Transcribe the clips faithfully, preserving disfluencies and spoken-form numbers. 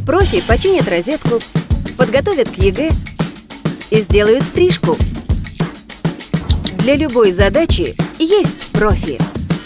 Профи починят розетку, подготовят к ЕГЭ и сделают стрижку. Для любой задачи есть профи.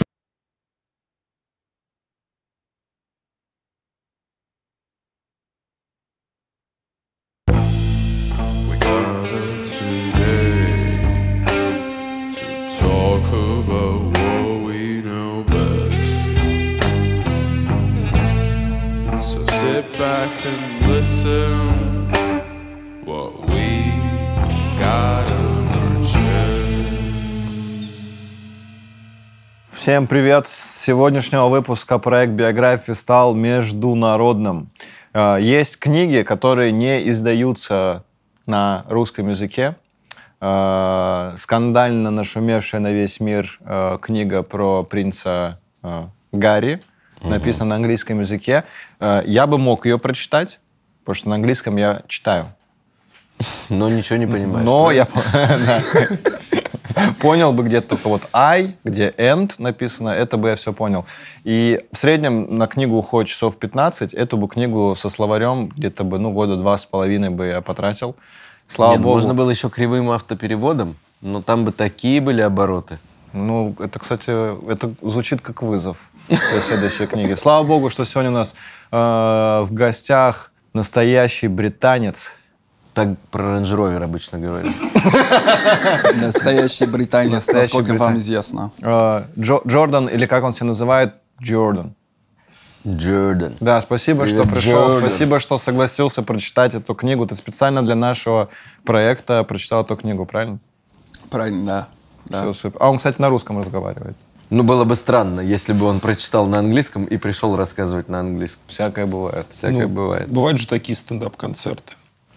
Back and listen what we got on our chest. Всем привет! С сегодняшнего выпуска проект биографии стал международным. Есть книги, которые не издаются на русском языке. Скандально нашумевшая на весь мир книга про принца Гарри. Написано на английском языке. Я бы мог ее прочитать, потому что на английском я читаю. Но ничего не понимаешь. Но я понял бы где-то только вот I, где end написано, это бы я все понял. И в среднем на книгу уходит часов пятнадцать. Эту бы книгу со словарем где-то бы, ну, года два с половиной бы я потратил. Слава Нет, богу. Можно было еще кривым автопереводом, но там бы такие были обороты. Ну, это, кстати, это звучит как вызов для следующей книги. Слава богу, что сегодня у нас э, в гостях настоящий британец. Так про Range Rover обычно говорят. Настоящий британец, Настоящий насколько британец. вам известно. Э, Джо, Джордан, или как он себя называет, Джордан. Джордан. Да, спасибо, Привет, что пришел. Джордан. Спасибо, что согласился прочитать эту книгу. Ты специально для нашего проекта прочитал эту книгу, правильно? Правильно, да. да. Все супер. А он, кстати, на русском разговаривает. Ну, было бы странно, если бы он прочитал на английском и пришел рассказывать на английском. Всякое бывает. Всякое Ну, бывает. Бывают же такие стендап-концерты.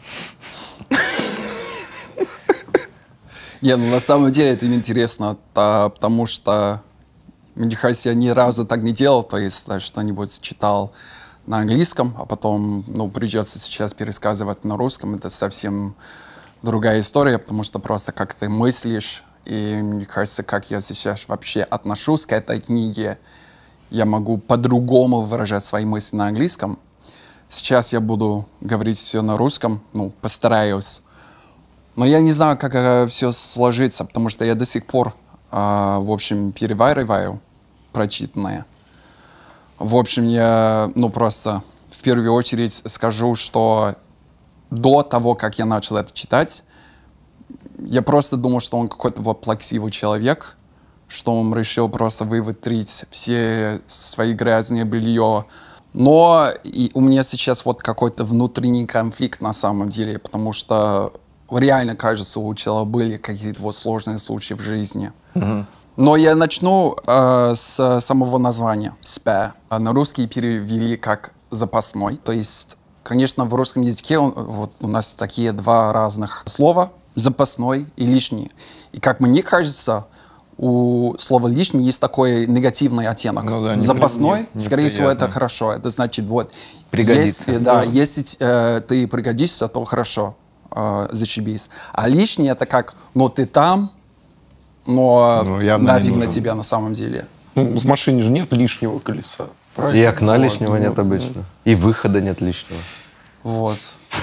Не, ну на самом деле это интересно, та- потому что, мне кажется, я ни разу так не делал, то есть да, что-нибудь читал на английском, а потом, ну, придется сейчас пересказывать на русском, это совсем другая история, потому что просто как ты мыслишь, и мне кажется, как я сейчас вообще отношусь к этой книге, я могу по-другому выражать свои мысли на английском. Сейчас я буду говорить все на русском, ну, постараюсь. Но я не знаю, как это все сложится, потому что я до сих пор, э, в общем, перевариваю прочитанное. В общем, я, ну, просто в первую очередь скажу, что до того, как я начал это читать, я просто думал, что он какой-то вот плаксивый человек, что он решил просто выветрить все свои грязные белье. Но и у меня сейчас вот какой-то внутренний конфликт на самом деле, потому что реально, кажется, у человека были какие-то вот сложные случаи в жизни. Mm-hmm. Но я начну э, с самого названия. «Spare». На русский перевели как «запасной». То есть, конечно, в русском языке он, вот у нас такие два разных слова. Запасной и лишний. И как мне кажется, у слова лишний есть такой негативный оттенок. Ну, да, запасной, не, скорее всего, это хорошо. Это значит, вот, пригодится. Если, да, если э, ты пригодишься, то хорошо, э, зашибись. А лишний это как, ну ты там, но ну, нафиг на тебя на самом деле. Ну, в машине же нет лишнего колеса. Правильно? И окна вот, лишнего нет обычно. И выхода нет лишнего. Вот.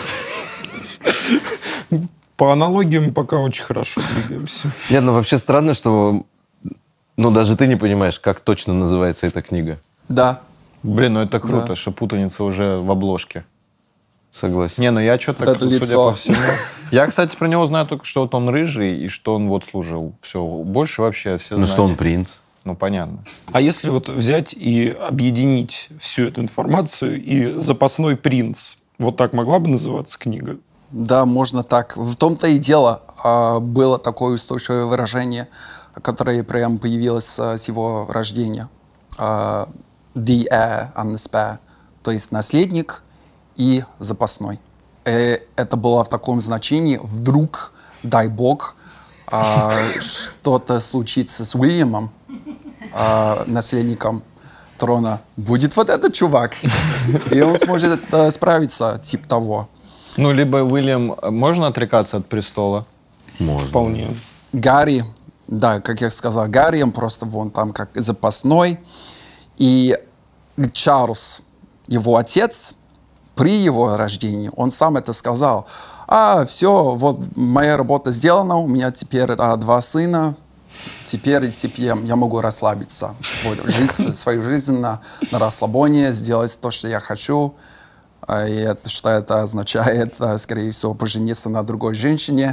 По аналогиям пока очень хорошо двигаемся. Нет, ну вообще странно, что ну даже ты не понимаешь, как точно называется эта книга. Да. Блин, ну это круто, да. что путаница уже в обложке. Согласен. Не, ну я что-то, вот судя лицо. по всему... Я, кстати, про него знаю только, что вот он рыжий, и что он вот служил. Все, больше вообще все Ну знания. что он принц. Ну, понятно. А если вот взять и объединить всю эту информацию и «Запасной принц», вот так могла бы называться книга? Да, можно так. В том-то и дело, было такое устойчивое выражение, которое прям появилось с его рождения. The heir and the spare. То есть наследник и запасной. И это было в таком значении. Вдруг, дай бог, что-то случится с Уильямом, наследником трона. Будет вот этот чувак. И он сможет справиться, типа того. Ну, либо Уильям... Можно отрекаться от престола? Можно. Вполне. Гарри, да, как я сказал, Гарри, он просто вон там как запасной. И Чарльз, его отец, при его рождении он сам это сказал. А, все, вот моя работа сделана, у меня теперь а, два сына, теперь, теперь я, я могу расслабиться, вот, жить свою жизнь на, на расслабоне, сделать то, что я хочу. А, и это, что это означает, а, скорее всего, пожениться на другой женщине,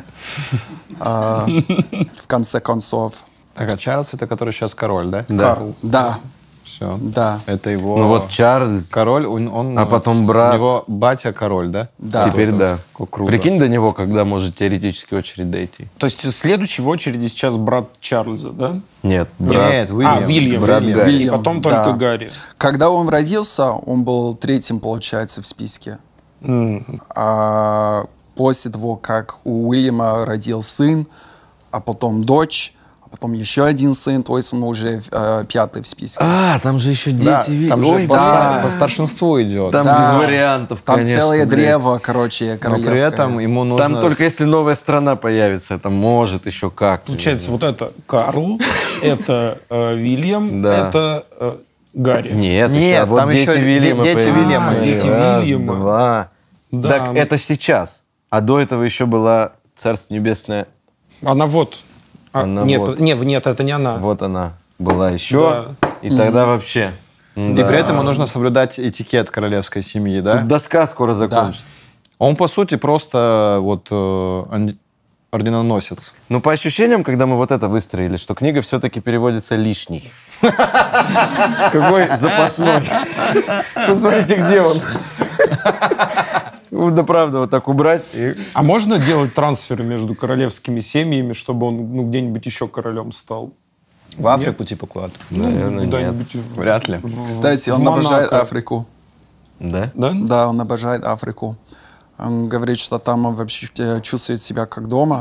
а, в конце концов. Так, а Чарльз это который сейчас король, да? Да. Карл. Да, Все. да, Это его Ну вот Чарльз, король, он, он- а потом брат. У него батя король, да? да. Теперь Круто. да. Как круто. Прикинь, до него когда может теоретически очередь дойти. То есть следующий в очереди сейчас брат Чарльза, да? Нет, брат. Нет, А, Уильям. Вильям. Брат Вильям. Гарри. И потом только Да. Гарри. Когда он родился, он был третьим, получается, в списке. М. А после того, как у Уильяма родил сын, а потом дочь, а потом еще один сын, то есть он уже э, пятый в списке. А, там же еще дети. Да, Ви- там же Ой, по, да. по старшинству идет. Там Да. без вариантов, Там конечно, целое блядь. древо, короче, Но королевское. при этом ему нужно... Там только если новая страна появится, это может еще как. Получается, вот это Карл, это э, Вильям, Да. это э, Гарри. Нет, Нет, еще, а вот там дети еще Вильяма де- дети появились. Вильяма. А, дети Раз, Вильяма. два. Да. Так это сейчас. А до этого еще была Царство Небесное. Она вот. А, Она нет, вот. не, нет, это не она. Вот она была еще. Да. И тогда вообще. И Да. при этом ему нужно соблюдать этикет королевской семьи, да? Тут доска скоро закончится. Он, по сути, просто вот э, ан- орденоносец. Ну, по ощущениям, когда мы вот это выстроили, что книга все-таки переводится лишний. Какой запасной. Посмотрите, где он. Ну, да правда, вот так убрать. и- А можно делать трансферы между королевскими семьями, чтобы он ну, где-нибудь еще королем стал? В Африку типа куда-то? Наверное, нет. Куда-нибудь в- Вряд ли. в- Кстати, в он обожает Монако. Африку. Да? Да? Да, он обожает Африку. Он говорит, что там он вообще э, чувствует себя как дома.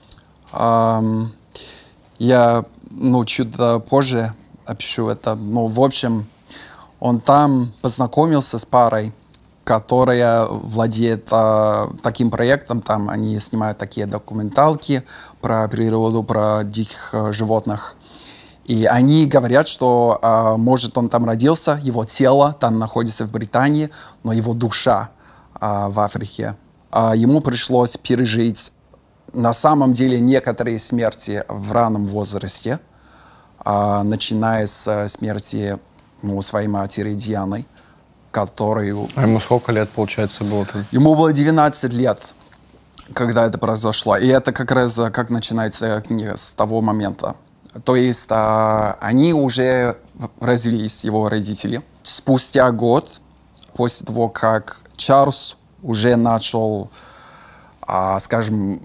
Ам, я, ну, чуть э, позже опишу это. Ну, в общем, он там познакомился с парой, которая владеет э, таким проектом. Там они снимают такие документалки про природу, про диких э, животных. И они говорят, что, э, может, он там родился, его тело там находится в Британии, но его душа э, в Африке. А ему пришлось пережить на самом деле некоторые смерти в раннем возрасте, э, начиная с э, смерти ну, своей матери Дианы, которую... А ему сколько лет, получается, было там? Ему было девятнадцать лет, когда это произошло. И это как раз э, как начинается книга с того момента. То есть а, они уже в- развелись, его родители. Спустя год, после того, как Чарльз уже начал, а, скажем,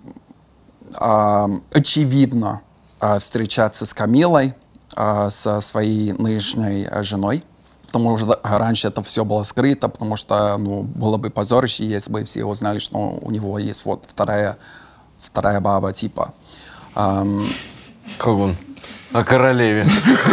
а, очевидно а, встречаться с Камилой, а, со своей нынешней а, женой, потому что раньше это все было скрыто, потому что ну, было бы позорище, если бы все узнали, что у него есть вот вторая, вторая баба типа. Ам, Как он? О королеве.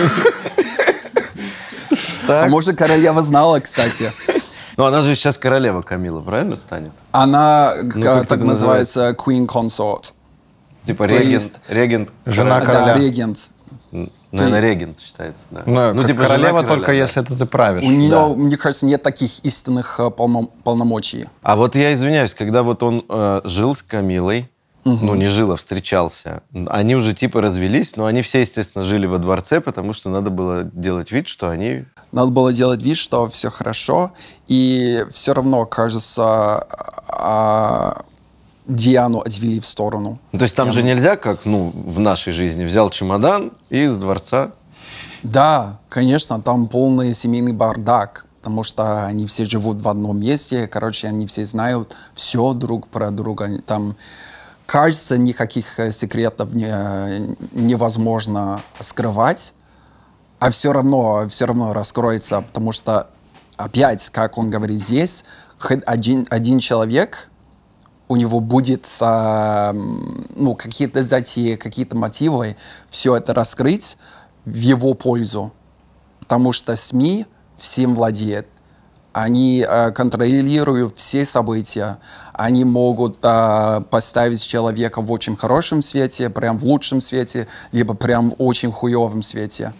А может, королева знала, кстати. Ну, она же сейчас королева Камила, правильно станет? Она к- как так это называется Queen Consort. Типа То регент, есть- регент Жена короля. короля. Да, регент. Наверное, регент считается, да. Ну, как типа, жена королева, короля, только да. если это ты правишь. У нее, Да. мне кажется, нет таких истинных э, полно- полномочий. А вот я извиняюсь, когда вот он э, жил с Камилой, ну, не жил, а встречался, они уже типа развелись, но они все, естественно, жили во дворце, потому что надо было делать вид, что они... Надо было делать вид, что все хорошо, и все равно, кажется, а, Диану отвели в сторону. Ну, то есть там же нельзя, как, ну, в нашей жизни, взял чемодан и из дворца. Да, конечно, там полный семейный бардак, потому что они все живут в одном месте, короче, они все знают все друг про друга. Там, кажется, никаких э, секретов не- невозможно скрывать, а все равно, все равно раскроется, потому что, опять, как он говорит здесь, хоть один, один человек, у него будет а, м, ну, какие-то затеи, какие-то мотивы, все это раскрыть в его пользу. Потому что СМИ всем владеют. Они э, контролируют все события. Они могут э, поставить человека в очень хорошем свете, прям в лучшем свете, либо прям в очень хуевом свете.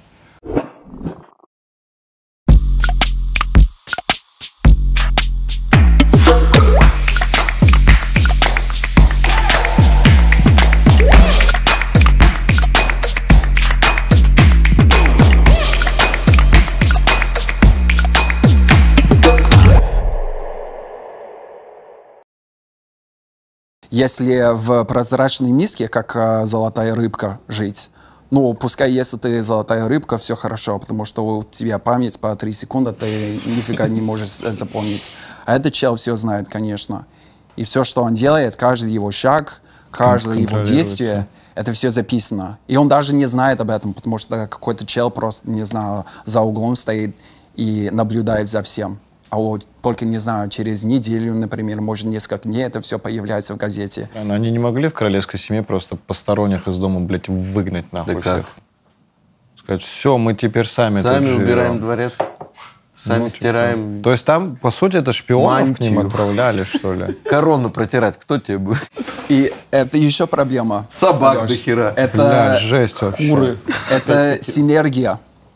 Если в прозрачной миске, как а, золотая рыбка, жить, ну, пускай, если ты золотая рыбка, все хорошо, потому что у тебя память по три секунды, ты нифига не можешь запомнить. А этот чел все знает, конечно. И все, что он делает, каждый его шаг, каждое его действие, это все записано. И он даже не знает об этом, потому что какой-то чел просто, не знаю, за углом стоит и наблюдает за всем. А вот только, не знаю, через неделю, например, может, несколько дней это все появляется в газете. Но они не могли в королевской семье просто посторонних из дома, блядь, выгнать нахуй Да всех? как? Сказать, все, мы теперь сами Сами тут убираем живем. дворец, сами Ну, типа. стираем. То есть там, по сути, это шпионов к ним Мантию. отправляли, что ли? Корону протирать, кто тебе будет? И это еще проблема. Собак Алёш. до хера. Это, Бля, жесть вообще. Куры. это синергия,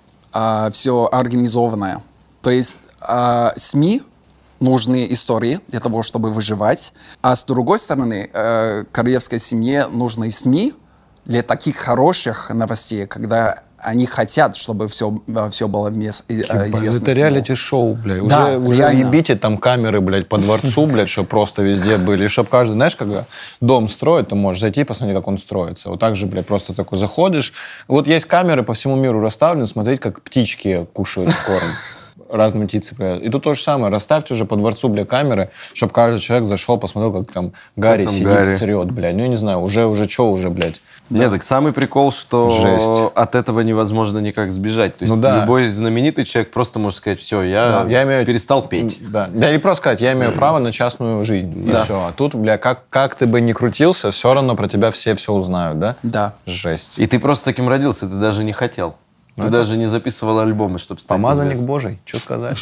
а, все организованное. То есть а, СМИ нужны истории для того, чтобы выживать. А с другой стороны, э, королевской семье нужны СМИ для таких хороших новостей, когда они хотят, чтобы все, все было мес, э, известно. Это всему. реалити-шоу, блядь. Да, уже уже реально. ебите там камеры, блядь, по дворцу, блядь, чтобы просто везде были. И чтобы каждый, знаешь, когда дом строит, ты можешь зайти и посмотреть, как он строится. Вот так же, блядь, просто такой заходишь. Вот есть камеры по всему миру расставлены, смотреть, как птички кушают корм. Разные птицы появляются. И тут то же самое. Расставьте уже по дворцу, бля, камеры, чтобы каждый человек зашел, посмотрел, как там Гарри там сидит, Гарри. срет, блядь. Ну, я не знаю, уже, уже что уже, блядь. Нет, так самый прикол, что Жесть. от этого невозможно никак сбежать. То есть Ну да. любой знаменитый человек просто может сказать, все, я, Да, я имею- перестал петь. Да. Да, или просто сказать, я имею право на частную жизнь. И Да. все. А тут, бля, как, как ты бы ни крутился, все равно про тебя все все узнают, да? Да. Жесть. И ты просто таким родился, ты даже не хотел. Ты даже не записывал альбомы, чтобы стать Помазанник известным. Божий, что сказать?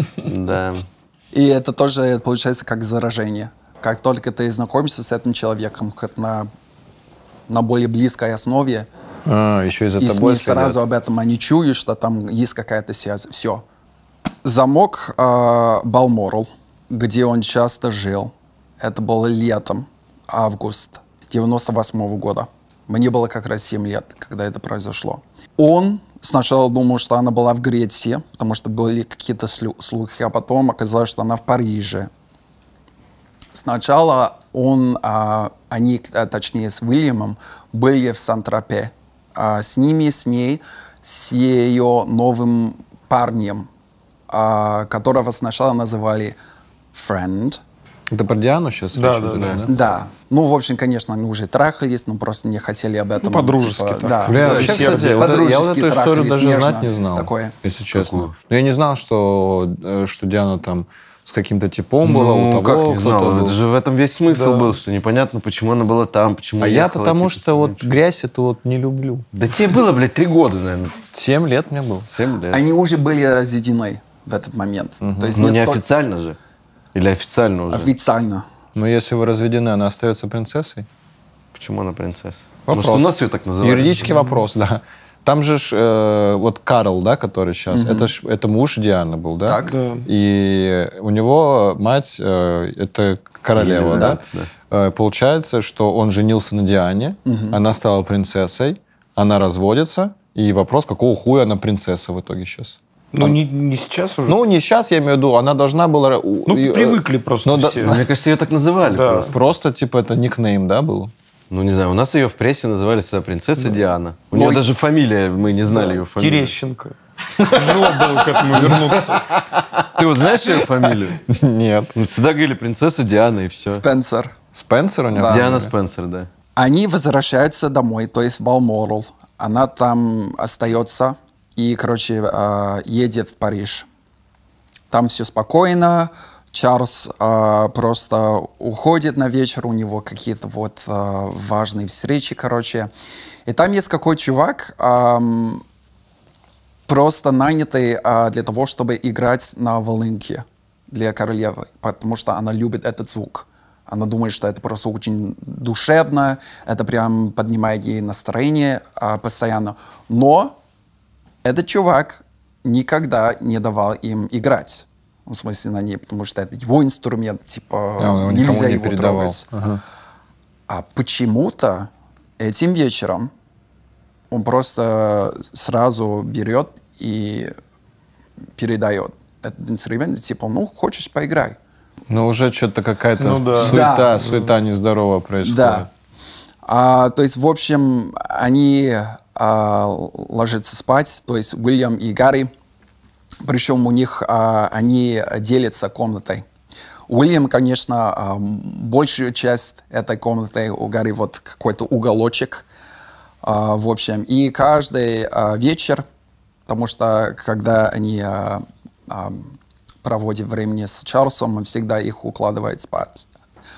Да. И это тоже получается как заражение. Как только ты знакомишься с этим человеком как на, на более близкой основе, А, еще и за и тобой СМИ сразу следят. об этом они чуют, что там есть какая-то связь. Все. Замок э, Балморал, где он часто жил, это было летом, август девяносто восьмого года. Мне было как раз семь лет, когда это произошло. Он сначала думал, что она была в Греции, потому что были какие-то слу- слухи, а потом оказалось, что она в Париже. Сначала он, а, они, а, точнее с Уильямом, были в Сан-Тропе. А, с ними, с ней, с ее новым парнем, а, которого сначала называли Friend. Это про Диану сейчас? Да, да, да. Да. Ну, в общем, конечно, они уже трахались, но просто не хотели об этом. Ну, по-дружески типа, так. Да. Бля, Да, вообще, сердце. кстати, вот я вот По-дружески эту историю трахались, даже нежно. знать не знал, Такое. если честно. Какую? Но я не знал, что, э, что Диана там с каким-то типом была, у Ну, того как не кто-то знал? был. Это же в этом весь смысл Да. был, что непонятно, почему она была там, почему А я ехала, потому типа, что вот с ним. грязь эту вот не люблю. Да тебе было, блядь, три года, наверное. Семь лет мне было. Семь лет. Они уже были разведены в этот момент. То есть Ну, не не только- официально же. Или официально уже? официально. Но если вы разведены, она остается принцессой? Почему она принцесса? Вопрос. Потому что у нас ее так называют. Юридический вопрос, да. Там же ж, э, вот Карл, да, который сейчас, это, ж, это муж Дианы был, да? Так. Да. И у него мать, э, это королева, Елена, да? да. Э, получается, что он женился на Диане, она стала принцессой, она разводится, и вопрос, какого хуя она принцесса в итоге сейчас? Ну, не, не сейчас уже. Ну, не сейчас, я имею в виду, она должна была... Ну, и, э, привыкли просто ну, да- все. Ну, мне кажется, ее так называли Да. просто. Просто, типа, это никнейм, да, был? Ну, не знаю, у нас ее в прессе называли всегда принцесса Диана. У Ну, нее и- даже фамилия, мы не знали ее фамилию. Терещенко. Тяжело было к этому вернуться. Ты вот знаешь ее фамилию? Нет. Ну, всегда говорили принцесса Диана, и все. Спенсер. Спенсер у него? Да. Диана Спенсер, да. Они возвращаются домой, то есть в Балморал. Она там остается и, короче, э, едет в Париж. Там все спокойно. Чарльз э, просто уходит на вечер, у него какие-то вот э, важные встречи, короче. И там есть какой чувак, эм, просто нанятый э, для того, чтобы играть на волынке для королевы, потому что она любит этот звук. Она думает, что это просто очень душевно, это прям поднимает ей настроение а, постоянно. Но этот чувак никогда не давал им играть. В смысле на ней, потому что это его инструмент, типа А, он его никому нельзя не его передавал. трогать. Ага. А почему-то этим вечером он просто сразу берет и передает этот инструмент, типа, ну, хочешь, поиграй. Ну, уже что-то какая-то Ну да. суета, Да. суета нездоровая происходит. Да. А, то есть, в общем, они а, ложатся спать, то есть Уильям и Гарри, причем у них а, они делятся комнатой. Уильям, конечно, а, большую часть этой комнаты, у Гарри вот какой-то уголочек, а, в общем. И каждый а, вечер, потому что когда они а, а, проводят времени с Чарльзом, он всегда их укладывает спать.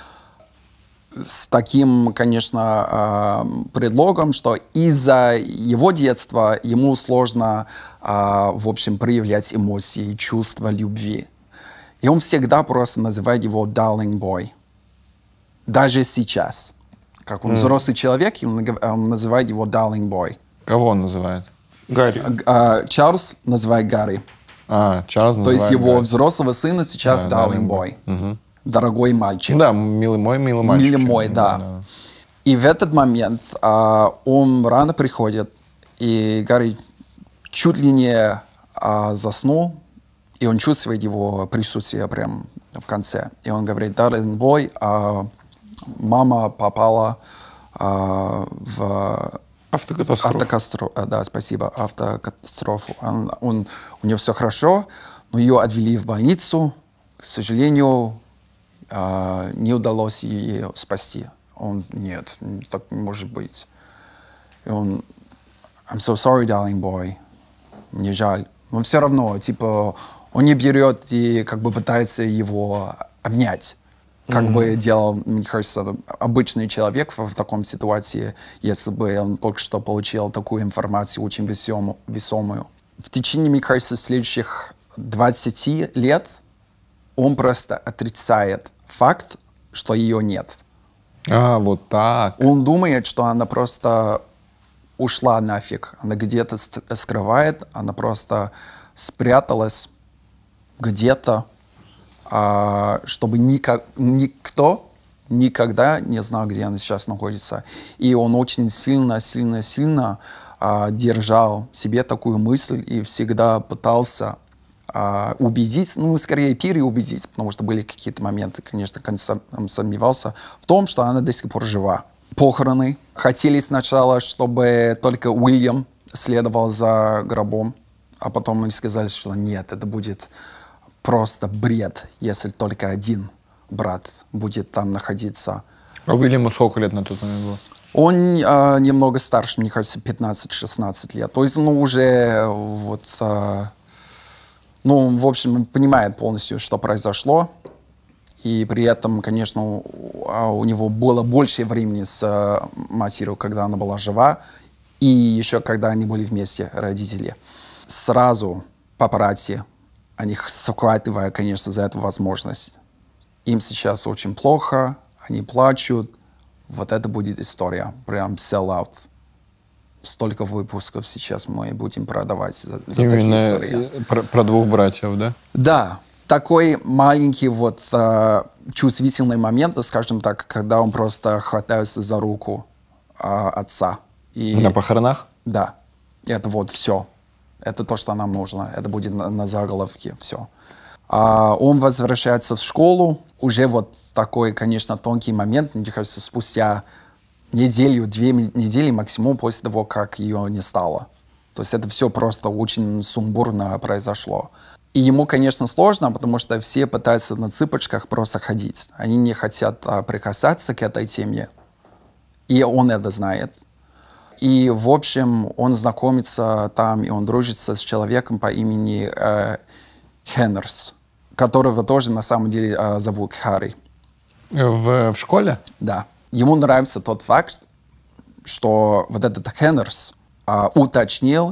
С таким, конечно, предлогом, что из-за его детства ему сложно, в общем, проявлять эмоции, чувства любви. И он всегда просто называет его darling boy. Даже сейчас. Как он mm. взрослый человек, он называет его darling boy. Кого он называет? Гарри. А, Чарльз называет Гарри. А, Чарльз То называет есть его Гарри. взрослого сына сейчас Да, darling darling boy. Угу. Дорогой мальчик. Ну да, милый мой, милый мальчик. Милый мой, да. да. И в этот момент а, он рано приходит, и Гарри чуть ли не а, заснул, и он чувствует его присутствие прямо в конце. И он говорит: darling boy, а, мама попала а, в Автокатастрофа. автокатастрофу. Да, спасибо, автокатастрофу. Он, он, у нее все хорошо, но ее отвели в больницу. К сожалению, а, не удалось ее спасти. Он: нет, так не может быть. И он: I'm so sorry, darling boy. Мне жаль. Но все равно, типа, он не берет и как бы пытается его обнять. Как mm-hmm. бы делал, мне кажется, обычный человек в, в таком ситуации, если бы он только что получил такую информацию очень весому, весомую. В течение, мне кажется, следующих двадцати лет он просто отрицает факт, что ее нет. А, вот так. Он думает, что она просто ушла нафиг. Она где-то скрывает, она просто спряталась где-то, а, чтобы никак, никто никогда не знал, где она сейчас находится. И он очень сильно, сильно, сильно а, держал в себе такую мысль и всегда пытался а, убедить, ну, скорее переубедить, потому что были какие-то моменты, конечно, он сомневался в том, что она до сих пор жива. Похороны. Хотели сначала, чтобы только Уильям следовал за гробом, а потом они сказали, что нет, это будет просто бред, если только один брат будет там находиться. А Уильяму сколько лет на тот момент было? Он а, немного старше, мне кажется, пятнадцать-шестнадцать лет. То есть, ну, уже вот, а, ну, в общем, он понимает полностью, что произошло. И при этом, конечно, у, у него было больше времени с а, матерью, когда она была жива, и еще когда они были вместе, родители. Сразу папарацци, они схватывают, конечно, за эту возможность. Им сейчас очень плохо, они плачут. Вот это будет история, прям sell-out. Столько выпусков сейчас мы будем продавать за, за такие истории. Про, про двух братьев, да? Да. Такой маленький вот э, чувствительный момент, скажем так, когда он просто хватается за руку э, отца. И, на похоронах? Да. Это вот все. Это то, что нам нужно. Это будет на, на заголовке. Все. А он возвращается в школу. Уже вот такой, конечно, тонкий момент. Мне кажется, спустя неделю, две недели максимум после того, как ее не стало. То есть это все просто очень сумбурно произошло. И ему, конечно, сложно, потому что все пытаются на цыпочках просто ходить. Они не хотят а, прикасаться к этой теме. И он это знает. И, в общем, он знакомится там, и он дружится с человеком по имени э, Хеннерс, которого тоже, на самом деле, э, зовут Харри. В, в школе? Да. Ему нравится тот факт, что вот этот Хеннерс э, уточнил,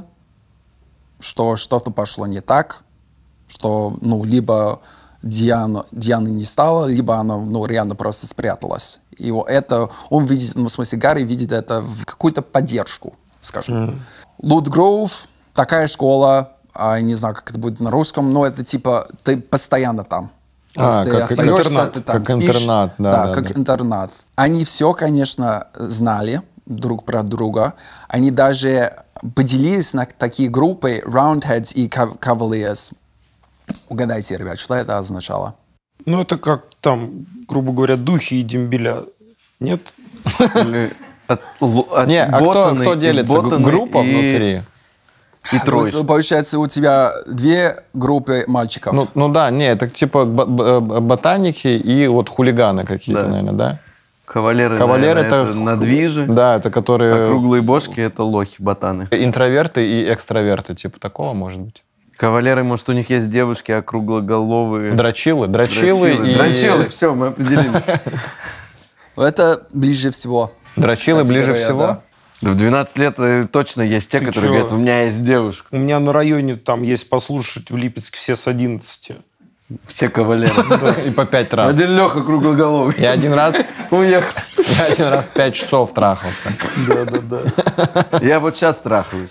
что что-то пошло не так, что, ну, либо Диана, Дианы не стало, либо она, ну, реально просто спряталась. И это, он видит, ну, в смысле, Гарри видит это в какую-то поддержку, скажем. Mm. Лутгроув, такая школа, а, не знаю, как это будет на русском, но это типа, ты постоянно там. То а, есть ты как остаешься, интернат, ты там как спишь. Интернат, да, да, да, как да. интернат. Они все, конечно, знали друг про друга. Они даже поделились на такие группы Roundheads и Cavaliers. Угадайте, ребят, что это означало? Ну, это как там, грубо говоря, духи и дембеля. Нет? Или от- лу- Не, а кто, отботаны, кто делится? Г- отботаны Группа и- внутри? И То троечки. есть, получается, у тебя две группы мальчиков. Ну, ну да, не, это типа б- б- ботаники и вот хулиганы какие-то, Да. наверное, да? Кавалеры, Кавалеры наверное, это... это ху- надвижи, Да, это которые... а круглые бошки — это лохи, ботаны. Интроверты и экстраверты, типа такого, может быть? Кавалеры, может, у них есть девушки, а круглоголовые... Дрочилы? Дрочилы, и... Дрочилы, все, мы определились. Это ближе всего. Дрочилы Кстати ближе говоря, всего? да. Да в двенадцать лет э, точно есть те, Ты которые чё? говорят, у меня есть девушка. У меня на районе там есть послушать в Липецке все с одиннадцати. Все кавалеры. И по пять раз. Один Леха круглоголовый. Я один раз... Уехал. Я один раз пять часов трахался. Да-да-да. Я вот сейчас трахаюсь.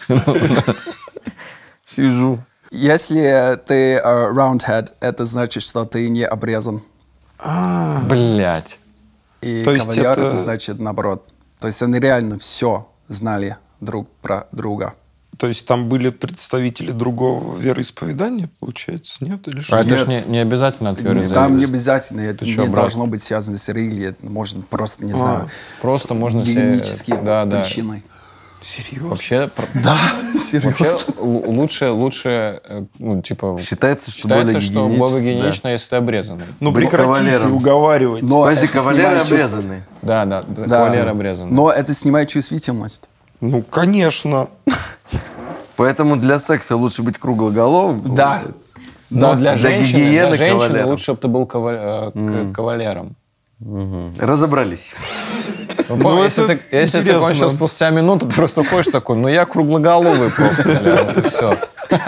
Сижу. Если ты э, roundhead, это значит, что ты не обрезан. Блять. И То есть кавалер, это- это значит наоборот. То есть они реально все знали друг про друга. То есть там были представители другого вероисповедания, получается, нет? Или что? А это ж Нет. не, не обязательно от веры Не, там не зависит. обязательно, это Ты не чё, брат? должно быть связано с религией. Это может просто, не знаю, Просто можно себе... гигиенические Да, да. причины. Серьезно? Вообще, про- Да, вообще серьезно. л- лучше, лучше, э, ну, типа... Считается, что Считается, более что гигиенично, более да. гигиенично, если ты обрезанный. Ну, Быть прекратите кавалером. уговаривать. Но Подожди, это кавалеры снимает чувств- обрезаны. Да, да, да. Да. Кавалер обрезанный. Но это снимает чувствительность. Ну, конечно. Поэтому для секса лучше быть круглоголовым. Да. получается. Но для Для женщины, гигиены для женщины кавалером. лучше, чтобы ты был кава- э, к- кавалером. Разобрались. Ну, если это ты, если ты интересно. кончил спустя минуту, ты просто ходишь такой, ну я круглоголовый просто, бля, вот и все.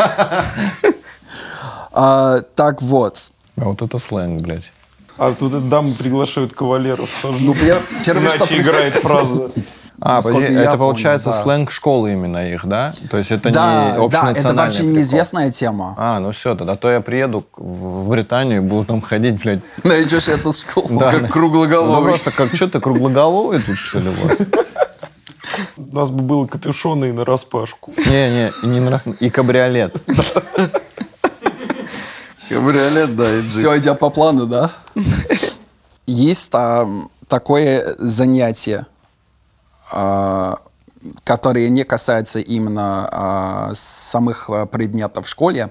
А, так вот. А вот это сленг, блядь. А тут это дамы приглашают кавалеров. тоже. Ну, пер- первое, что... Иначе играет фраза. А, Насколько подожди, я это помню, получается да. сленг школы именно их, да? То есть это Да, не да, общенациональный это вообще прикол. неизвестная тема. А, ну все, тогда то я приеду к- в в Британию и буду там ходить, блядь. Найдешь эту школу. Да. Как Ну круглоголовый. просто как, что ты круглоголовый тут, что ли, у вас? У нас бы было капюшоны и нараспашку. Не-не, и не на раз- и кабриолет. Кабриолет, да, и джип. Все идет по плану, да? Есть там такое занятие, а, которое не касается именно а, самых а, предметов в школе.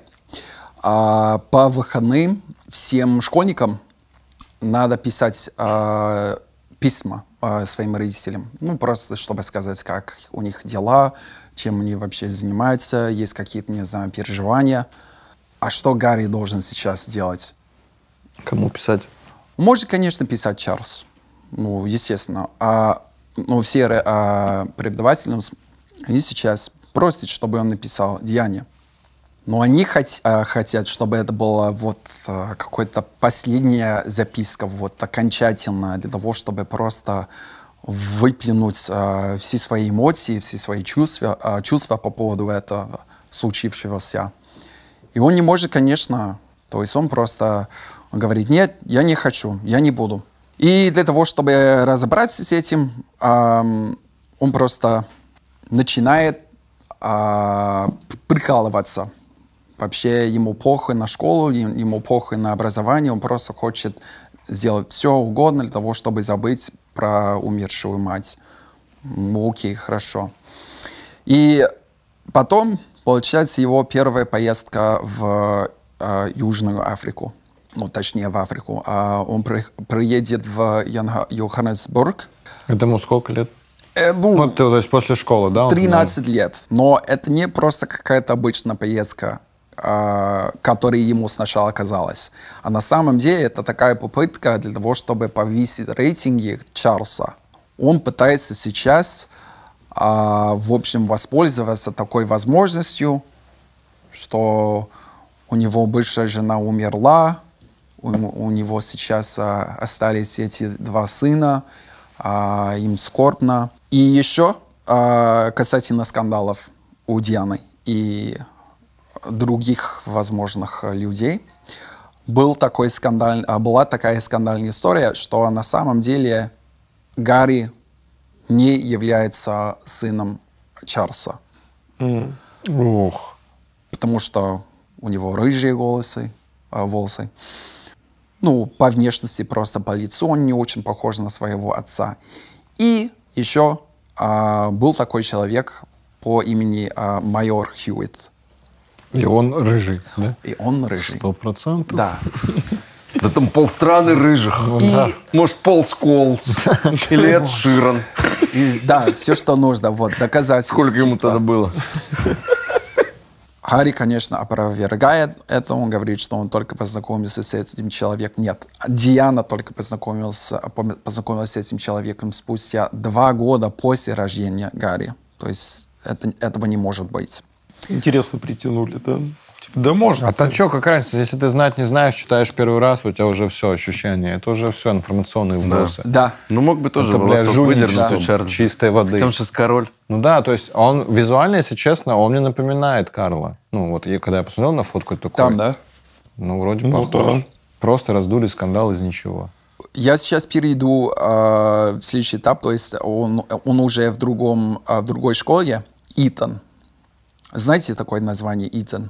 А по выходным всем школьникам надо писать а, письма а, своим родителям. Ну, просто чтобы сказать, как у них дела, чем они вообще занимаются, есть какие-то, не знаю, переживания. А что Гарри должен сейчас делать? Кому писать? Может, конечно, писать Чарльз. Ну, естественно. А, ну, все а, преподаватели, они сейчас просят, чтобы он написал Диане. Но они хот- а, хотят, чтобы это была вот а, какая-то последняя записка, вот окончательная, для того, чтобы просто выплюнуть а, все свои эмоции, все свои чувства, а, чувства по поводу этого случившегося. И он не может, конечно, то есть он просто говорит, нет, я не хочу, я не буду. И для того, чтобы разобраться с этим, ам, он просто начинает а, прикалываться. Вообще ему плохо на школу, им- ему плохо на образование, он просто хочет сделать все угодно для того, чтобы забыть про умершую мать. Ну, окей, хорошо. И потом, получается, его первая поездка в э, Южную Африку, ну, точнее, в Африку. А он при- приедет в Йонга- Йоханнесбург. Этому сколько лет? Э, ну, Ну, ты, то есть после школы, да? он тринадцать лет. Но это не просто какая-то обычная поездка, а, которая ему сначала казалась. А на самом деле это такая попытка для того, чтобы повысить рейтинги Чарльза. Он пытается сейчас, а, в общем, воспользоваться такой возможностью, что у него бывшая жена умерла, у, у него сейчас а, остались эти два сына, а, им скорбно. И еще а, касательно скандалов у Дианы и других возможных людей, был такой скандаль, а, была такая скандальная история, что на самом деле Гарри не является сыном Чарльза, Ух. потому что у него рыжие волосы, а, волосы. ну, по внешности, просто по лицу он не очень похож на своего отца. И еще а, был такой человек по имени а, майор Хьюитт. И он рыжий, да? И он рыжий. Сто процентов. Да. Да там полстраны рыжих. И- Может, Пол Сколс. Или Эд Ширан. И, да, все, что нужно. Вот, доказательства. Сколько ему тогда было? Гарри, конечно, опровергает это. Он говорит, что он только познакомился с этим человеком. Нет, Диана только познакомилась, познакомилась с этим человеком спустя два года после рождения Гарри. То есть это, этого не может быть. Интересно притянули, да? Типа, да можно. А то что, как разница? Если ты знать не знаешь, читаешь первый раз, у тебя уже все, ощущение. Это уже все информационные вбросы. Да. Ну, мог бы тоже Это, бля, волосок жульничество выдернуть у Чарльза. чистой воды. Хотя он сейчас король. Ну да, то есть он визуально, если честно, он мне напоминает Карла. Ну вот, я, когда я посмотрел на фотку, такой... Там, да? Ну, вроде Ну, похож. да. Просто раздули скандал из ничего. Я сейчас перейду э, в следующий этап. То есть он, он уже в, другом, э, в другой школе. Итан. Знаете такое название Итан?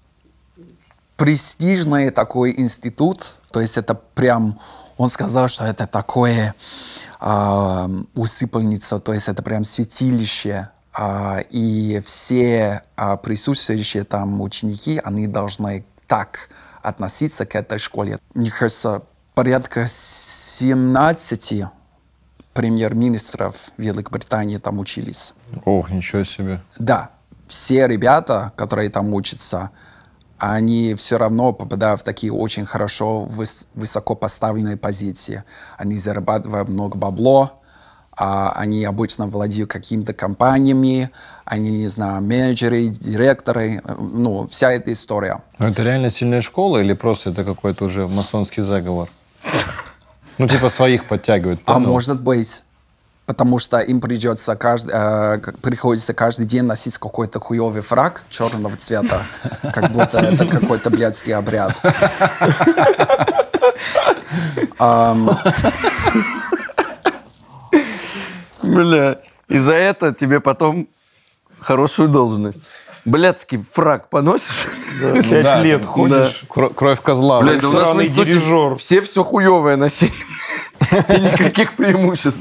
Престижный такой институт. То есть это прям... Он сказал, что это такое э, усыпальница. То есть это прям святилище. Э, и все э, присутствующие там ученики, они должны так относиться к этой школе. Мне кажется, порядка семнадцати премьер-министров Великобритании там учились. Ох, ничего себе. Да, все ребята, которые там учатся, они все равно попадают в такие очень хорошо, выс- высоко поставленные позиции. Они зарабатывают много бабло, а они обычно владеют какими-то компаниями, они, не знаю, менеджеры, директоры, ну, вся эта история. Но это реально сильная школа или просто это какой-то уже масонский заговор? Ну, типа своих подтягивают. А понял? может быть, потому что им придется каждый, э, к- приходится каждый день носить какой-то хуёвый фрак черного цвета, как будто это какой-то блядский обряд. Ам, Бля, и за это тебе потом хорошую должность. Блядский фрак поносишь? Пять Да, лет да. ходишь. Кро- Кровь козла. Блядь, да у нас в сраный институте дирижер. все все хуевое носили. И никаких преимуществ.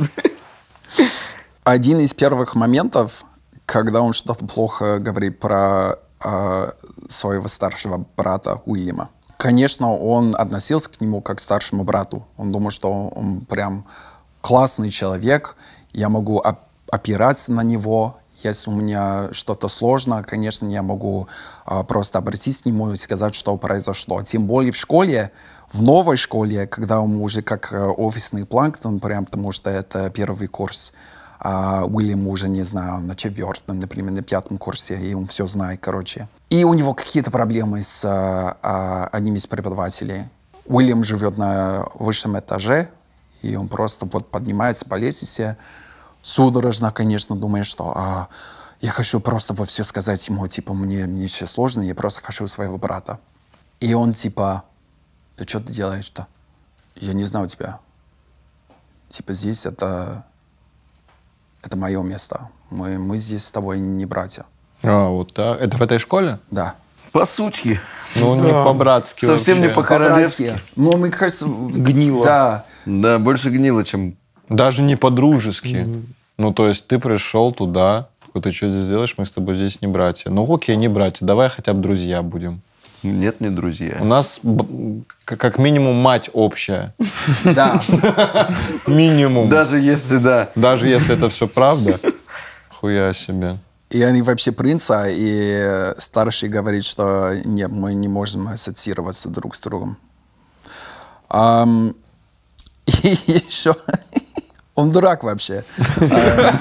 Один из первых моментов, когда он что-то плохо говорит про э, своего старшего брата Уильяма. Конечно, он относился к нему как к старшему брату. Он думал, что он прям классный человек, я могу оп- опираться на него. Если у меня что-то сложно, конечно, я могу а, просто обратиться к нему и сказать, что произошло. Тем более в школе, в новой школе, когда он уже как а, офисный планктон, прям потому что это первый курс, а Уильям уже, не знаю, на четвертом, например, на пятом курсе, и он все знает, короче. И у него какие-то проблемы с а, а, одним из преподавателей. Уильям живет на высшем этаже, и он просто вот поднимается по лестнице, судорожно, конечно, думает, что а, я хочу просто во все сказать ему, типа, мне, мне сейчас сложно, я просто хочу своего брата. И он типа, ты что ты делаешь-то? Я не знаю тебя. Типа, здесь это, это мое место. Мы, мы здесь с тобой не братья. А, вот так. Это в этой школе? Да. По сучке. Ну, не Да. по-братски Совсем не вообще. по-королевски. По-братски. Ну, мне кажется... Гнило. Да. Да, больше гнило, чем... Даже не по-дружески. Ну, то есть ты пришел туда, такой, ты что здесь делаешь, мы с тобой здесь не братья. Ну, окей, не братья, давай хотя бы друзья будем. Нет, не друзья. У нас б- к- как минимум мать общая. Да. Минимум. Даже если, да. Даже если это все правда. Хуя себе. И они вообще принца, и старший говорит, что нет, мы не можем ассоциироваться друг с другом. Ам, и еще он дурак вообще. Ам,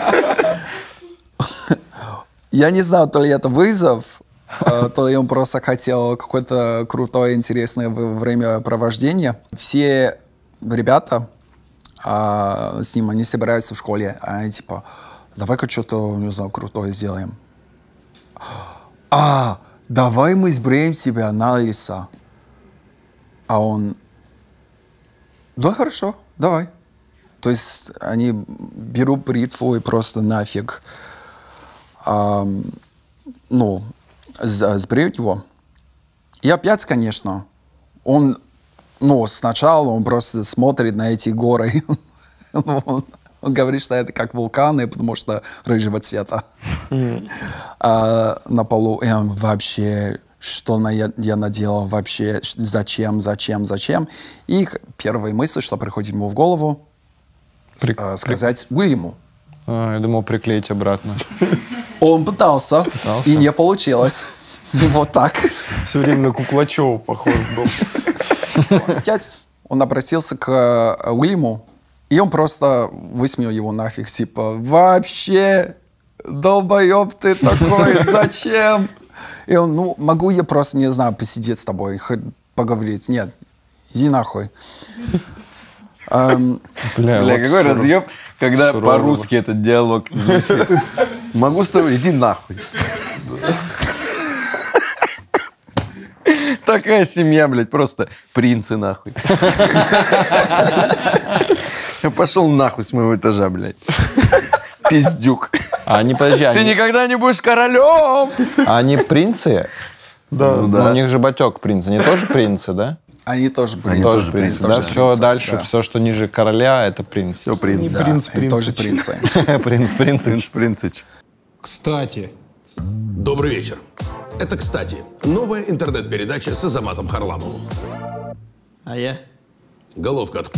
Я не знаю, то ли это вызов, а, то ли он просто хотел какое-то крутое, интересное в- времяпровождение. Все ребята а, с ним, они собираются в школе, а они типа, давай-ка что-то, не знаю, крутое сделаем. А, давай мы сбреем тебя на леса. А он, да, хорошо, давай. То есть они берут бритву и просто нафиг, ам, ну, с- сбреют его. И опять, конечно, он ну, сначала он просто смотрит на эти горы. он, он говорит, что это как вулканы, потому что рыжего цвета. Mm. а, на полу. И он вообще, что на, я, я наделал вообще, зачем, зачем, зачем. И первая мысль, что приходит ему в голову, При... а, сказать Уильяму. А, я думал, приклеить обратно. Он пытался, пытался, и не получилось. Вот так. Все время на Куклачева похож был. Опять он обратился к Уильяму, и он просто высмеял его нафиг, типа, вообще, долбоеб ты такой, зачем? И он, ну, могу я просто, не знаю, посидеть с тобой, хоть поговорить? Нет, иди нахуй. Um, Бля, Бля вот какой сур... разъеб, когда сурово. По-русски этот диалог звучит. Могу с тобой, иди нахуй. Такая семья, блядь, просто принцы нахуй. Я пошел нахуй с моего этажа, блядь. Пиздюк. А они, подожди, Ты они... никогда не будешь королем! А они принцы? Да. Ну, да. У них же батек принц. Они тоже принцы, да? Они тоже принцы. Они тоже принцы, да? Тоже все принцы, дальше, да. Все, что ниже короля, это принц. Все принцы. Да, принц, принц, тоже принцы. Принц, принцич. Принцич. Кстати. Добрый вечер. Это «Кстати». Новая интернет-передача с Азаматом Харламовым. А я? Головка от...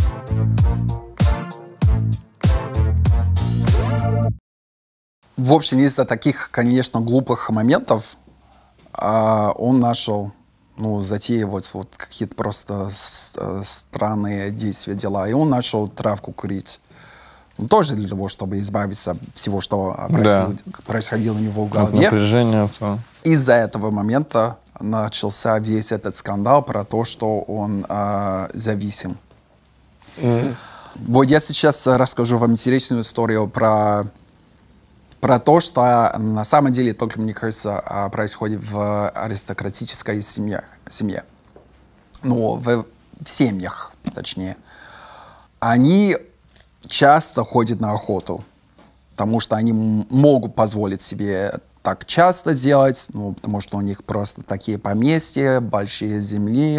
В общем, из-за таких, конечно, глупых моментов а, он нашел, ну, затеивать вот какие-то просто странные действия, дела. И он начал травку курить. Ну, тоже для того, чтобы избавиться от всего, что происходило, да. происходило у него в голове. Напряжение. То... Из-за этого момента начался весь этот скандал про то, что он а, зависим. Mm. Вот я сейчас расскажу вам интересную историю про... Про то, что на самом деле, только, мне кажется, происходит в аристократической семье. семье. Ну, в, в семьях, точнее. Они часто ходят на охоту, потому что они могут позволить себе так часто делать, ну, потому что у них просто такие поместья, большие земли.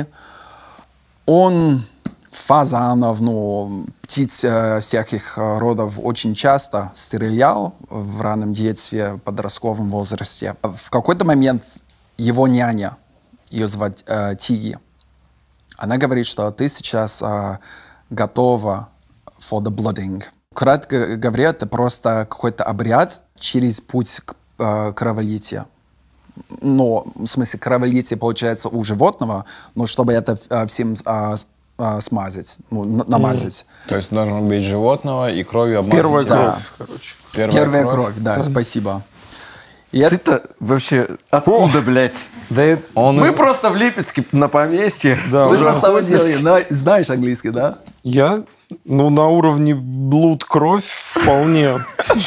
Он... фазанов, ну, птиц э, всяких родов очень часто стрелял в раннем детстве, в подростковом возрасте. В какой-то момент его няня, ее звать э, Тиги, она говорит, что ты сейчас э, готова for the blooding. Кратко говоря, это просто какой-то обряд через путь к э, кроволитию. Но, в смысле, кроволитие получается у животного, но чтобы это э, всем... Э, смазать, ну, намазать. Mm. То есть должно быть животного и кровью обмазать. Первая да. кровь, короче. Первая, Первая кровь, кровь да, mm. спасибо. И Ты-то это... вообще откуда, блядь? Да это... Он Мы из... просто в Липецке на поместье. Да, ты на самом деле знаешь английский, да? Я? Ну, на уровне блуд-кровь вполне.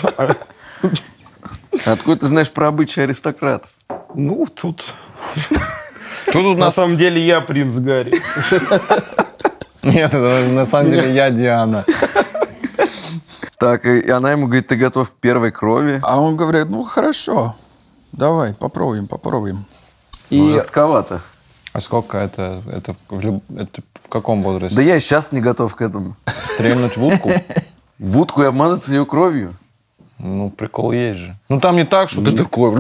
Откуда ты знаешь про обычаи аристократов? Ну, тут... Тут на самом деле я принц Гарри. Нет, на самом деле я Диана. Так, и она ему говорит, ты готов к первой крови? А он говорит, ну хорошо, давай, попробуем, попробуем. И... Жестковато. А сколько это? Это в, люб... это в каком возрасте? Да я и сейчас не готов к этому. Стрельнуть в утку? В утку и обмазаться ее кровью? Ну, прикол есть же. Ну, там не так, что ты такой...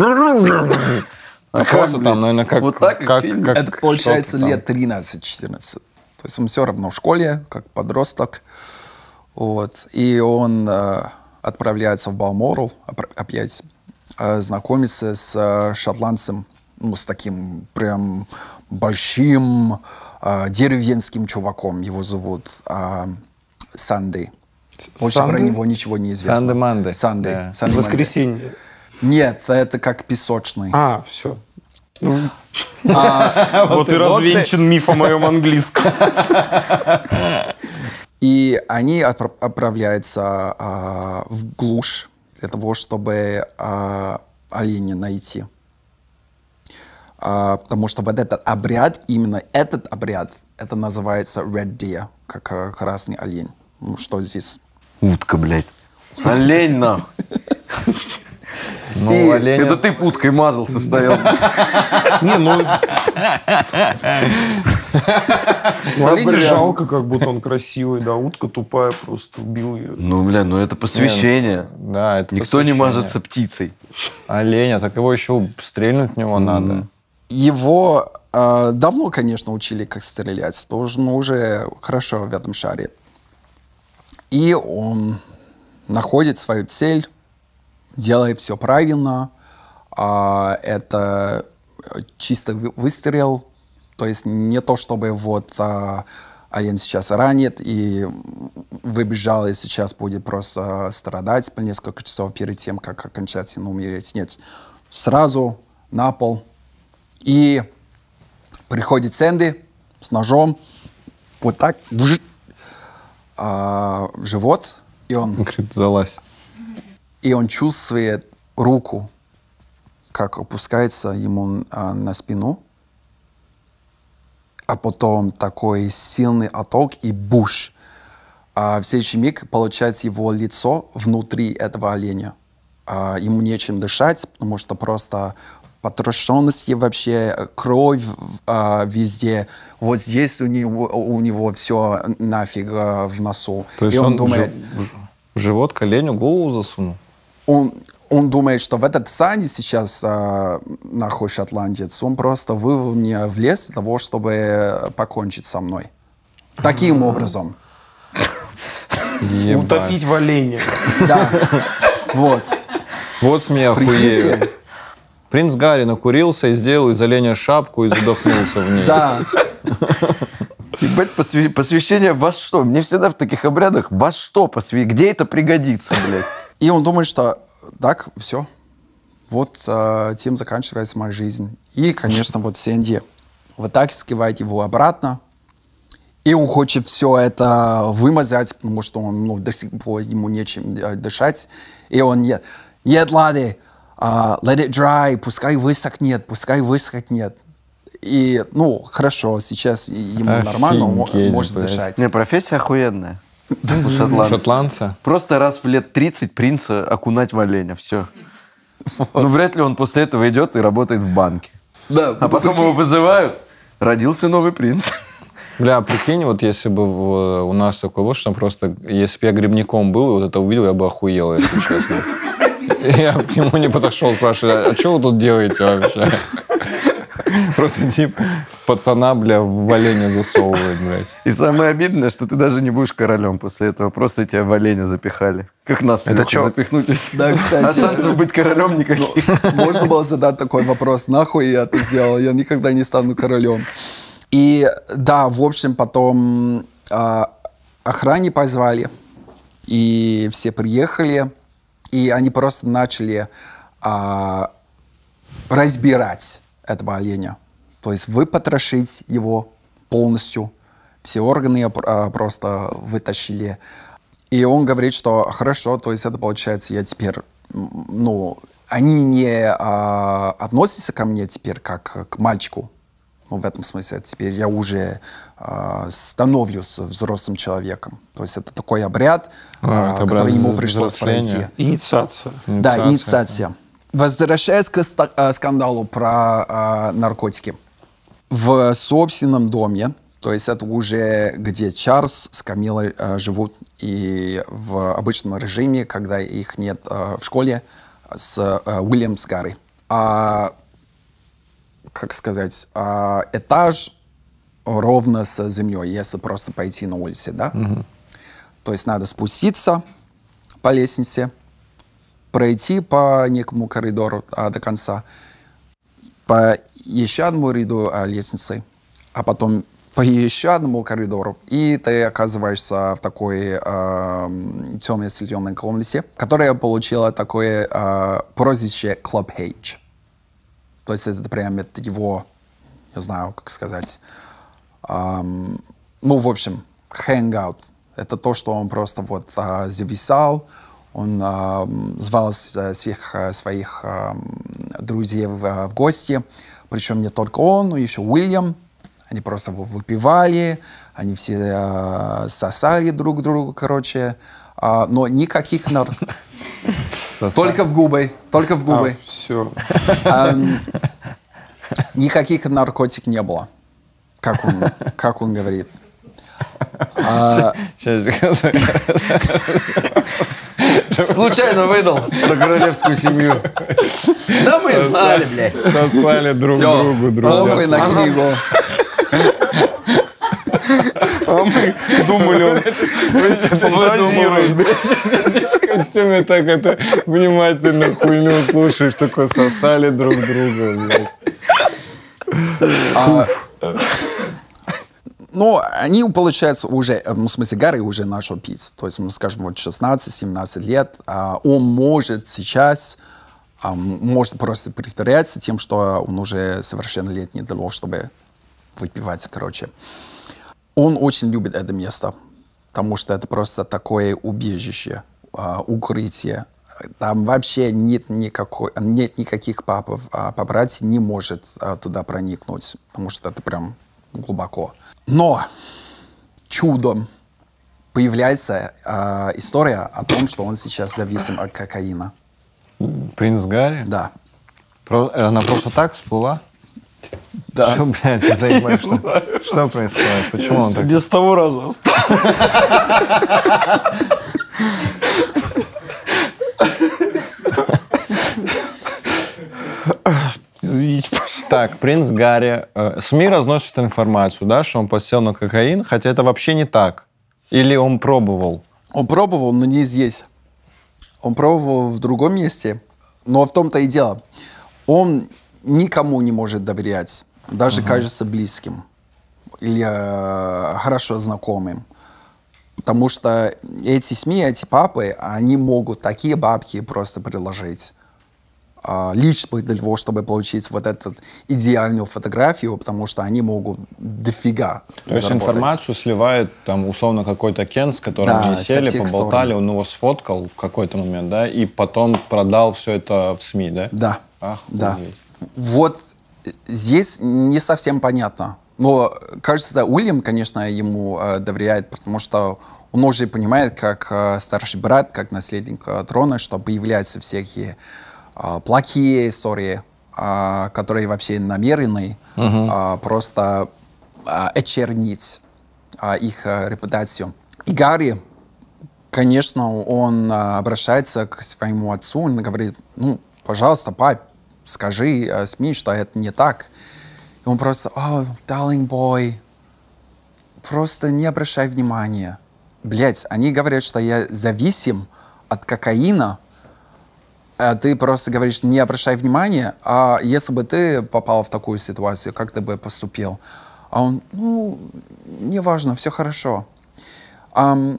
А просто там, наверное, как... Вот так, как, как это получается лет тринадцать-четырнадцать. То есть он все равно в школе, как подросток. Вот. И он э, отправляется в Балморал, опять э, знакомится с э, шотландцем, ну, с таким прям большим э, деревенским чуваком. Его зовут э, Санди. Больше про него ничего не известно. Санди-Манди. Санди. Да. Санди Воскресенье. Нет, это как песочный. А, все. Вот и развенчан миф о моем английском. И они отправляются в глушь для того, чтобы оленя найти. Потому что вот этот обряд, именно этот обряд, это называется red deer, как красный олень. Ну, что здесь? Утка, блядь. Олень, нахуй. Ну, и оленя... Это ты уткой мазался, стоял. Не, ну... Ну, Олень а же- жалко, как будто он красивый, да, утка тупая, просто убил ее. Ну, бля, ну это посвящение. Да, это Никто не посвящение. мажется птицей. Оленя, так его еще стрельнуть в него надо. Его э, давно, конечно, учили, как стрелять. Тоже, ну, уже хорошо в этом шаре. И он находит свою цель, делает все правильно. А, это чисто вы- выстрел. То есть не то, чтобы вот а, олень сейчас ранит и выбежал, и сейчас будет просто страдать по несколько часов перед тем, как окончательно умереть. Нет. Сразу на пол. И приходит Сэнди с ножом, вот так, вжик, а, в живот, и он, Говорит, залазь. и он чувствует руку, как опускается ему а, на спину, а потом такой сильный отток и буш. А в следующий миг получается его лицо внутри этого оленя. А, ему нечем дышать, потому что просто потрошенности вообще, кровь а, везде. Вот здесь у него, у него все нафиг а, в носу. То есть И он, он думает, в- в живот к оленю голову засунул? он, он думает, что в этот сане сейчас а, нахуй шотландец, он просто вывел меня в лес для того, чтобы покончить со мной. Таким образом. Ебать. Утопить в оленя. Да. Вот. Вот смех Прикиньте. охуею. Принц Гарри накурился и сделал из оленя шапку и задохнулся в ней. Да. Ебать, посвя- посвящение во что? Мне всегда в таких обрядах во что посвя... Где это пригодится, блядь? И он думает, что так, все. Вот а, тем заканчивается моя жизнь. И, конечно, вот Сэнди вытаскивает его обратно. И он хочет все это вымазать, потому что он, ну, до сих пор ему нечем э, дышать. И он, нет, нет, ладно, а, let it dry, пускай высохнет, пускай высохнет. И, ну, хорошо, сейчас ему нормально, он мо- Офигеть, может блядь. дышать. Не, профессия охуенная. У шотландцев. Шотландца? Просто раз в лет тридцать принца окунать в оленя, все. Ну, вряд ли он после этого идет и работает в банке. Да, А потом его вызывают, родился новый принц. Бля, прикинь, вот если бы в- у нас такое было, что просто, если бы я грибником был, и вот это увидел, я бы охуел, если честно. Я к нему не подошел, спрашиваю, а что вы тут делаете вообще? Просто тип пацана, бля, в оленя засовывает, блядь. И самое обидное, что ты даже не будешь королем после этого. Просто тебя в оленя запихали. Как нас Это это чё? запихнуть. Да, кстати. А шансов быть королем никаких. Можно было задать такой вопрос, нахуй я это сделал, я никогда не стану королем. И да, в общем, потом а, охране позвали, и все приехали, и они просто начали а, разбирать этого оленя. То есть выпотрошить его полностью. Все органы а, просто вытащили. И он говорит, что хорошо, то есть это получается, я теперь, м, ну, они не а, относятся ко мне теперь как к мальчику. Ну, в этом смысле теперь я уже а, становлюсь взрослым человеком. То есть это такой обряд, А, а, это который обряд ему взросления. пришлось пройти. Инициация. Да, инициация. Возвращаясь к ста- а, скандалу про а, наркотики. В собственном доме, то есть это уже где Чарльз с Камилой а, живут, и в обычном режиме, когда их нет а, в школе, с а, Уильям с Гарри. А, как сказать, а, этаж ровно с землей, если просто пойти на улице, да? То есть надо спуститься по лестнице, пройти по некому коридору а, до конца, по еще одному ряду а, лестницы, а потом по еще одному коридору, и ты оказываешься в такой а, темной освещенной комнате, которая получила такое а, прозвище Club H. То есть это прям это его, не знаю, как сказать, ам, ну, в общем, hangout. Это то, что он просто вот а, зависал, он а, звал с- всех а, своих а, друзей в, а, в гости, причем не только он, но еще Уильям. Они просто его выпивали, они все а, сосали друг другу, короче, А, но никаких нар... Только в губы, только в губы. все. Ам, Никаких наркотик не было. Как он, как он говорит? А, Случайно выдал про королевскую семью. Да мы знали, блядь. Сосали друг Всё, другу друга. похуй на книгу. А мы думали, он фантазирует. Сидишь в костюме, так это внимательно хуйню слушаешь, такой сосали друг друга, блядь. А, ну, они, получается, уже, ну, в смысле, Гарри уже начал пить. То есть, ну, скажем, вот шестнадцать-семнадцать лет. А он может сейчас, а, может просто притворяться тем, что он уже совершеннолетний для того, чтобы выпивать, короче. Он очень любит это место, потому что это просто такое убежище, а, укрытие. Там вообще нет, никакой, нет никаких папов, а папарацци не может а, туда проникнуть, потому что это прям глубоко. Но чудом появляется а, история о том, что он сейчас зависим от кокаина. Принц Гарри? Да. Про- Она просто так всплыла? Да. Что, блядь, ты заебаешь, что? Что происходит? Почему он так? без того раза остался. Извините, пожалуйста. Так, принц Гарри. э, СМИ разносят информацию, да, что он подсел на кокаин, хотя это вообще не так. Или он пробовал? Он пробовал, но не здесь. Он пробовал в другом месте. Но в том-то и дело. Он никому не может доверять. Даже, uh-huh. кажется, близким. Или э, хорошо знакомым. Потому что эти СМИ, эти папы, они могут такие бабки просто приложить. Э, лишь для того, чтобы получить вот эту идеальную фотографию, потому что они могут дофига То есть заработать. информацию сливает, там, условно, какой-то Кен, с которым Да, они со сели, всех поболтали, сторон. он его сфоткал в какой-то момент, да, и потом продал все это в СМИ, да? Да. Охуеть. Да. Вот здесь не совсем понятно. Но, кажется, Уильям, конечно, ему э, доверяет, потому что он уже понимает, как э, старший брат, как наследник э, трона, что появляются всякие э, плохие истории, э, которые вообще намерены uh-huh. э, просто э, очернить э, их э, репутацию. И Гарри, конечно, он э, обращается к своему отцу, он говорит, ну, пожалуйста, пап, скажи э, СМИ, что это не так. И он просто, oh, darling boy, просто не обращай внимания. Блять, они говорят, что я зависим от кокаина, а ты просто говоришь, не обращай внимания, а если бы ты попал в такую ситуацию, как ты бы поступил? А он, ну, неважно, все хорошо. Um,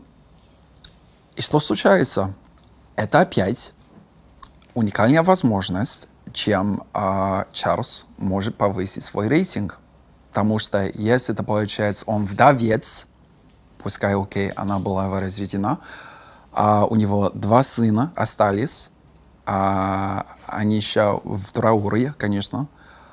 и что случается? Это опять уникальная возможность, чем а, Чарльз может повысить свой рейтинг. Потому что если это получается, он вдовец, пускай, окей, она была разведена, а у него два сына остались, а, они еще в трауре, конечно.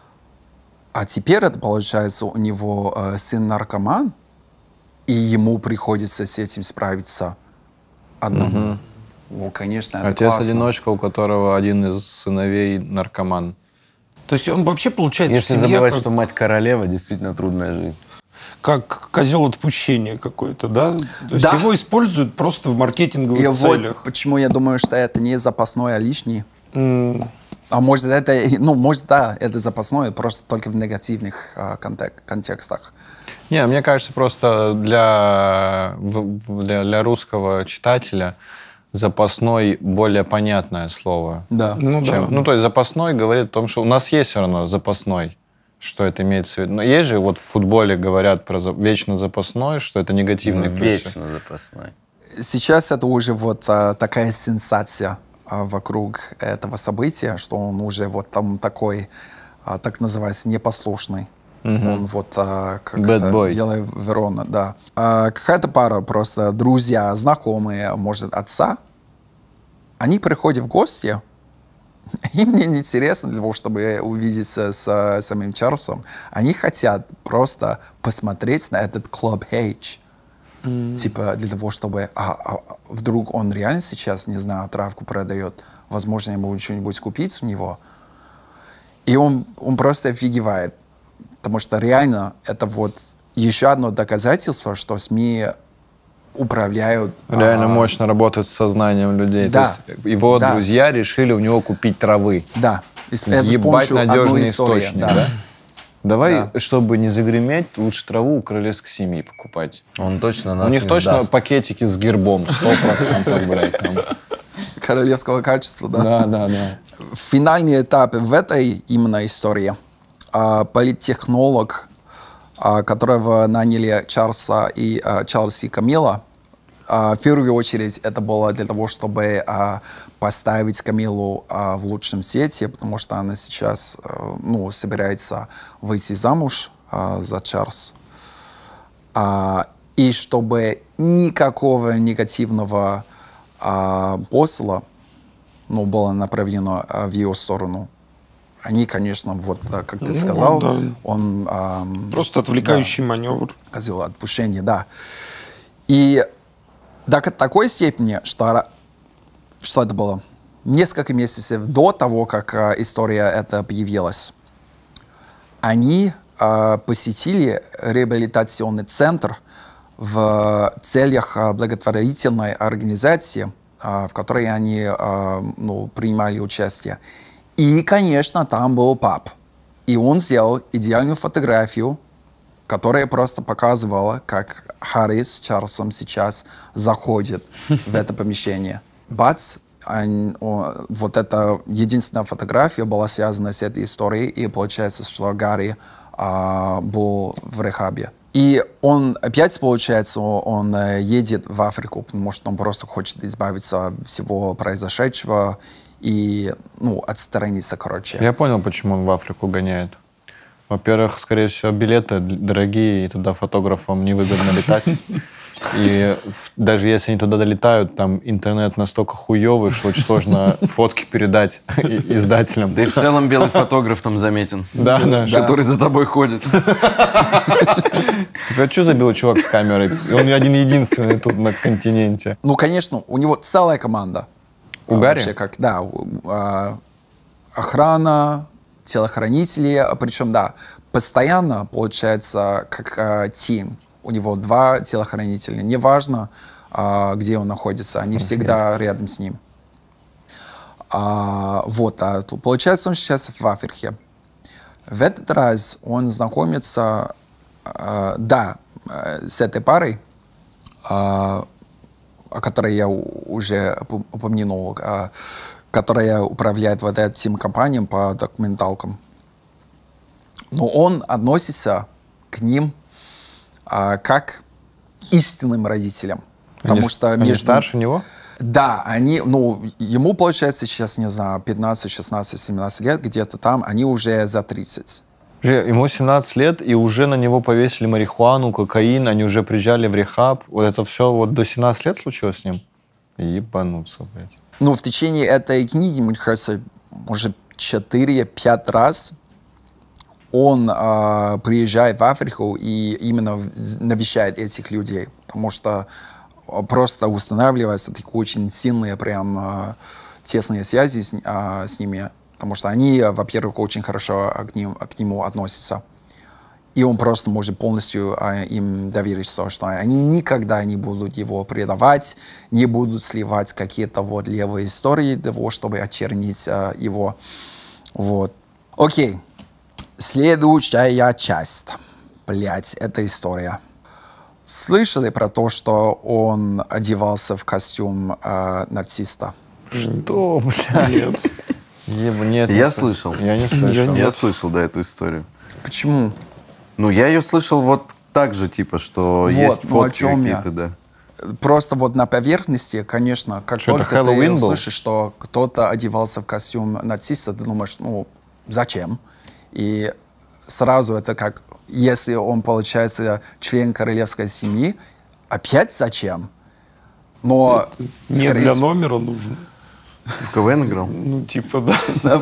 А теперь это получается, у него а, сын наркоман, и ему приходится с этим справиться одному. Угу. Ну, конечно, это классно. Отец-одиночка, у которого один из сыновей наркоман. То есть он вообще получается Если в семье забывать, как, что мать королева, действительно трудная жизнь. как козел отпущения какой-то, да? То есть Да. его используют просто в маркетинговых И целях. вот почему я думаю, что это не запасной, а лишний. Mm. А может, это, ну, может, да, это запасное, просто только в негативных а, контек- контекстах. Не, мне кажется, просто для, в- для, для русского читателя запасной более понятное слово. Да. Ну, чем- да. ну, то есть запасной говорит о том, что у нас есть все равно запасной, что это имеется в виду. Но есть же, вот в футболе говорят про за- вечно запасной, что это негативный Ну, плюсы. вечно запасной. Сейчас это уже вот а, такая сенсация а, вокруг этого события, что он уже вот там такой, а, так называется, непослушный. Мгм. Он вот а, как Bad это, boy. Белая Верона, да. А, какая-то пара, просто друзья, знакомые, может, отца, они приходят в гости, им не интересно для того, чтобы увидеться с а, самим Чарльзом. Они хотят просто посмотреть на этот Club H. Mm. Типа для того, чтобы а, а, вдруг он реально сейчас, не знаю, травку продает, возможно, ему что-нибудь купить у него. И он, он просто офигевает. Потому что реально это вот еще одно доказательство, что СМИ управляют... Реально а, мощно работает с сознанием людей. Да. То есть его Да. друзья решили у него купить травы. Да. И с- это с Ебать помощью одной надежный истории, источник, да. да? Давай, Да. чтобы не загреметь, лучше траву у королевской семьи покупать. Он точно нас У них не точно сдаст. пакетики с гербом, сто процентов, блядь. там. Королевского качества, да. Да, да, да. Финальный этап в этой именно истории. а, Политтехнолог, а, которого наняли Чарльза и, а, Чарльз и Камила, а, в первую очередь это было для того, чтобы а, поставить Камилу а, в лучшем свете, потому что она сейчас а, ну, собирается выйти замуж а, за Чарльза. А, и чтобы никакого негативного а, посыла ну, было направлено а, в ее сторону. Они, конечно, вот, а, как ты Ну, сказал, да. он... ам, Просто отвлекающий маневр. козел отпущения, да. И до к- такой степени, что, ра- что это было несколько месяцев до того, как а, история эта появилась, они а, посетили реабилитационный центр в целях а, благотворительной организации, а, в которой они а, ну, принимали участие. И, конечно, там был пап. И он сделал идеальную фотографию, которая просто показывала, как Харри с Чарльзом сейчас заходит в это помещение. Бац, ань- о, вот эта единственная фотография была связана с этой историей, и получается, что Гарри а, был в рехабе. И он опять, получается, он э, едет в Африку, потому что он просто хочет избавиться от всего произошедшего и, ну, отстраниться, короче. Я понял, почему он в Африку гоняет. Во-первых, скорее всего, билеты д- дорогие, и туда фотографам невыгодно летать. И в- даже если они туда долетают, там интернет настолько хуёвый, что очень сложно фотки передать и- издателям. Да и в целом белый фотограф там заметен. Да, да. Который за тобой ходит. Так, а что за белый чувак с камерой? И он один-единственный тут на континенте. Ну, конечно, у него целая команда. У А, Гарри? вообще, как, да, у- а, охрана, телохранители, а причем, да, постоянно, получается, как а, тим. У него два телохранителя. Неважно, а, где он находится, они всегда рядом с ним. А, вот, а, то, получается, он сейчас в Африке. В этот раз он знакомится, а, да, а, с этой парой, а, о которой я у- уже опу- упомянул, а, которая управляет вот этим компаниям по документалкам. Но он относится к ним а, как к истинным родителям. Потому Они, что они между... старше него? Да, они, ну, ему, получается, сейчас, не знаю, пятнадцать, шестнадцать, семнадцать лет, где-то там, они уже за тридцать. Же, Ему семнадцать лет, и уже на него повесили марихуану, кокаин, они уже приезжали в рехаб. Вот это все вот до семнадцати лет случилось с ним? Ебануться, блядь. Ну, в течение этой книги, мне кажется, может, четыре-пять раз он а, приезжает в Африку и именно в- навещает этих людей, потому что а, просто устанавливаются такие очень сильные, прям а, тесные связи с, а, с ними, потому что они, а, во-первых, очень хорошо к, ним, к нему относятся. И он просто может полностью а, им доверить, то, что они никогда не будут его предавать, не будут сливать какие-то вот левые истории для того, чтобы очернить а, его. Вот. Окей. Следующая часть. Блять, эта история. Слышали про то, что он одевался в костюм а, нациста? Что, блядь? Нет. Еб- нет, Я не слышал. Я не слышал. Я слышал, да, эту историю. Почему? Ну, я ее слышал вот так же, типа, что Вот, есть ну, о фотки чем я? какие-то, да. Просто вот на поверхности, конечно, как Что, это только ты Хэллоуин был? услышишь, что кто-то одевался в костюм нациста, ты думаешь, ну, зачем? И сразу это как, если он, получается, член королевской семьи, опять зачем? Но, Не скорее для всего- номера нужно. В КВН играл? Ну, типа, да.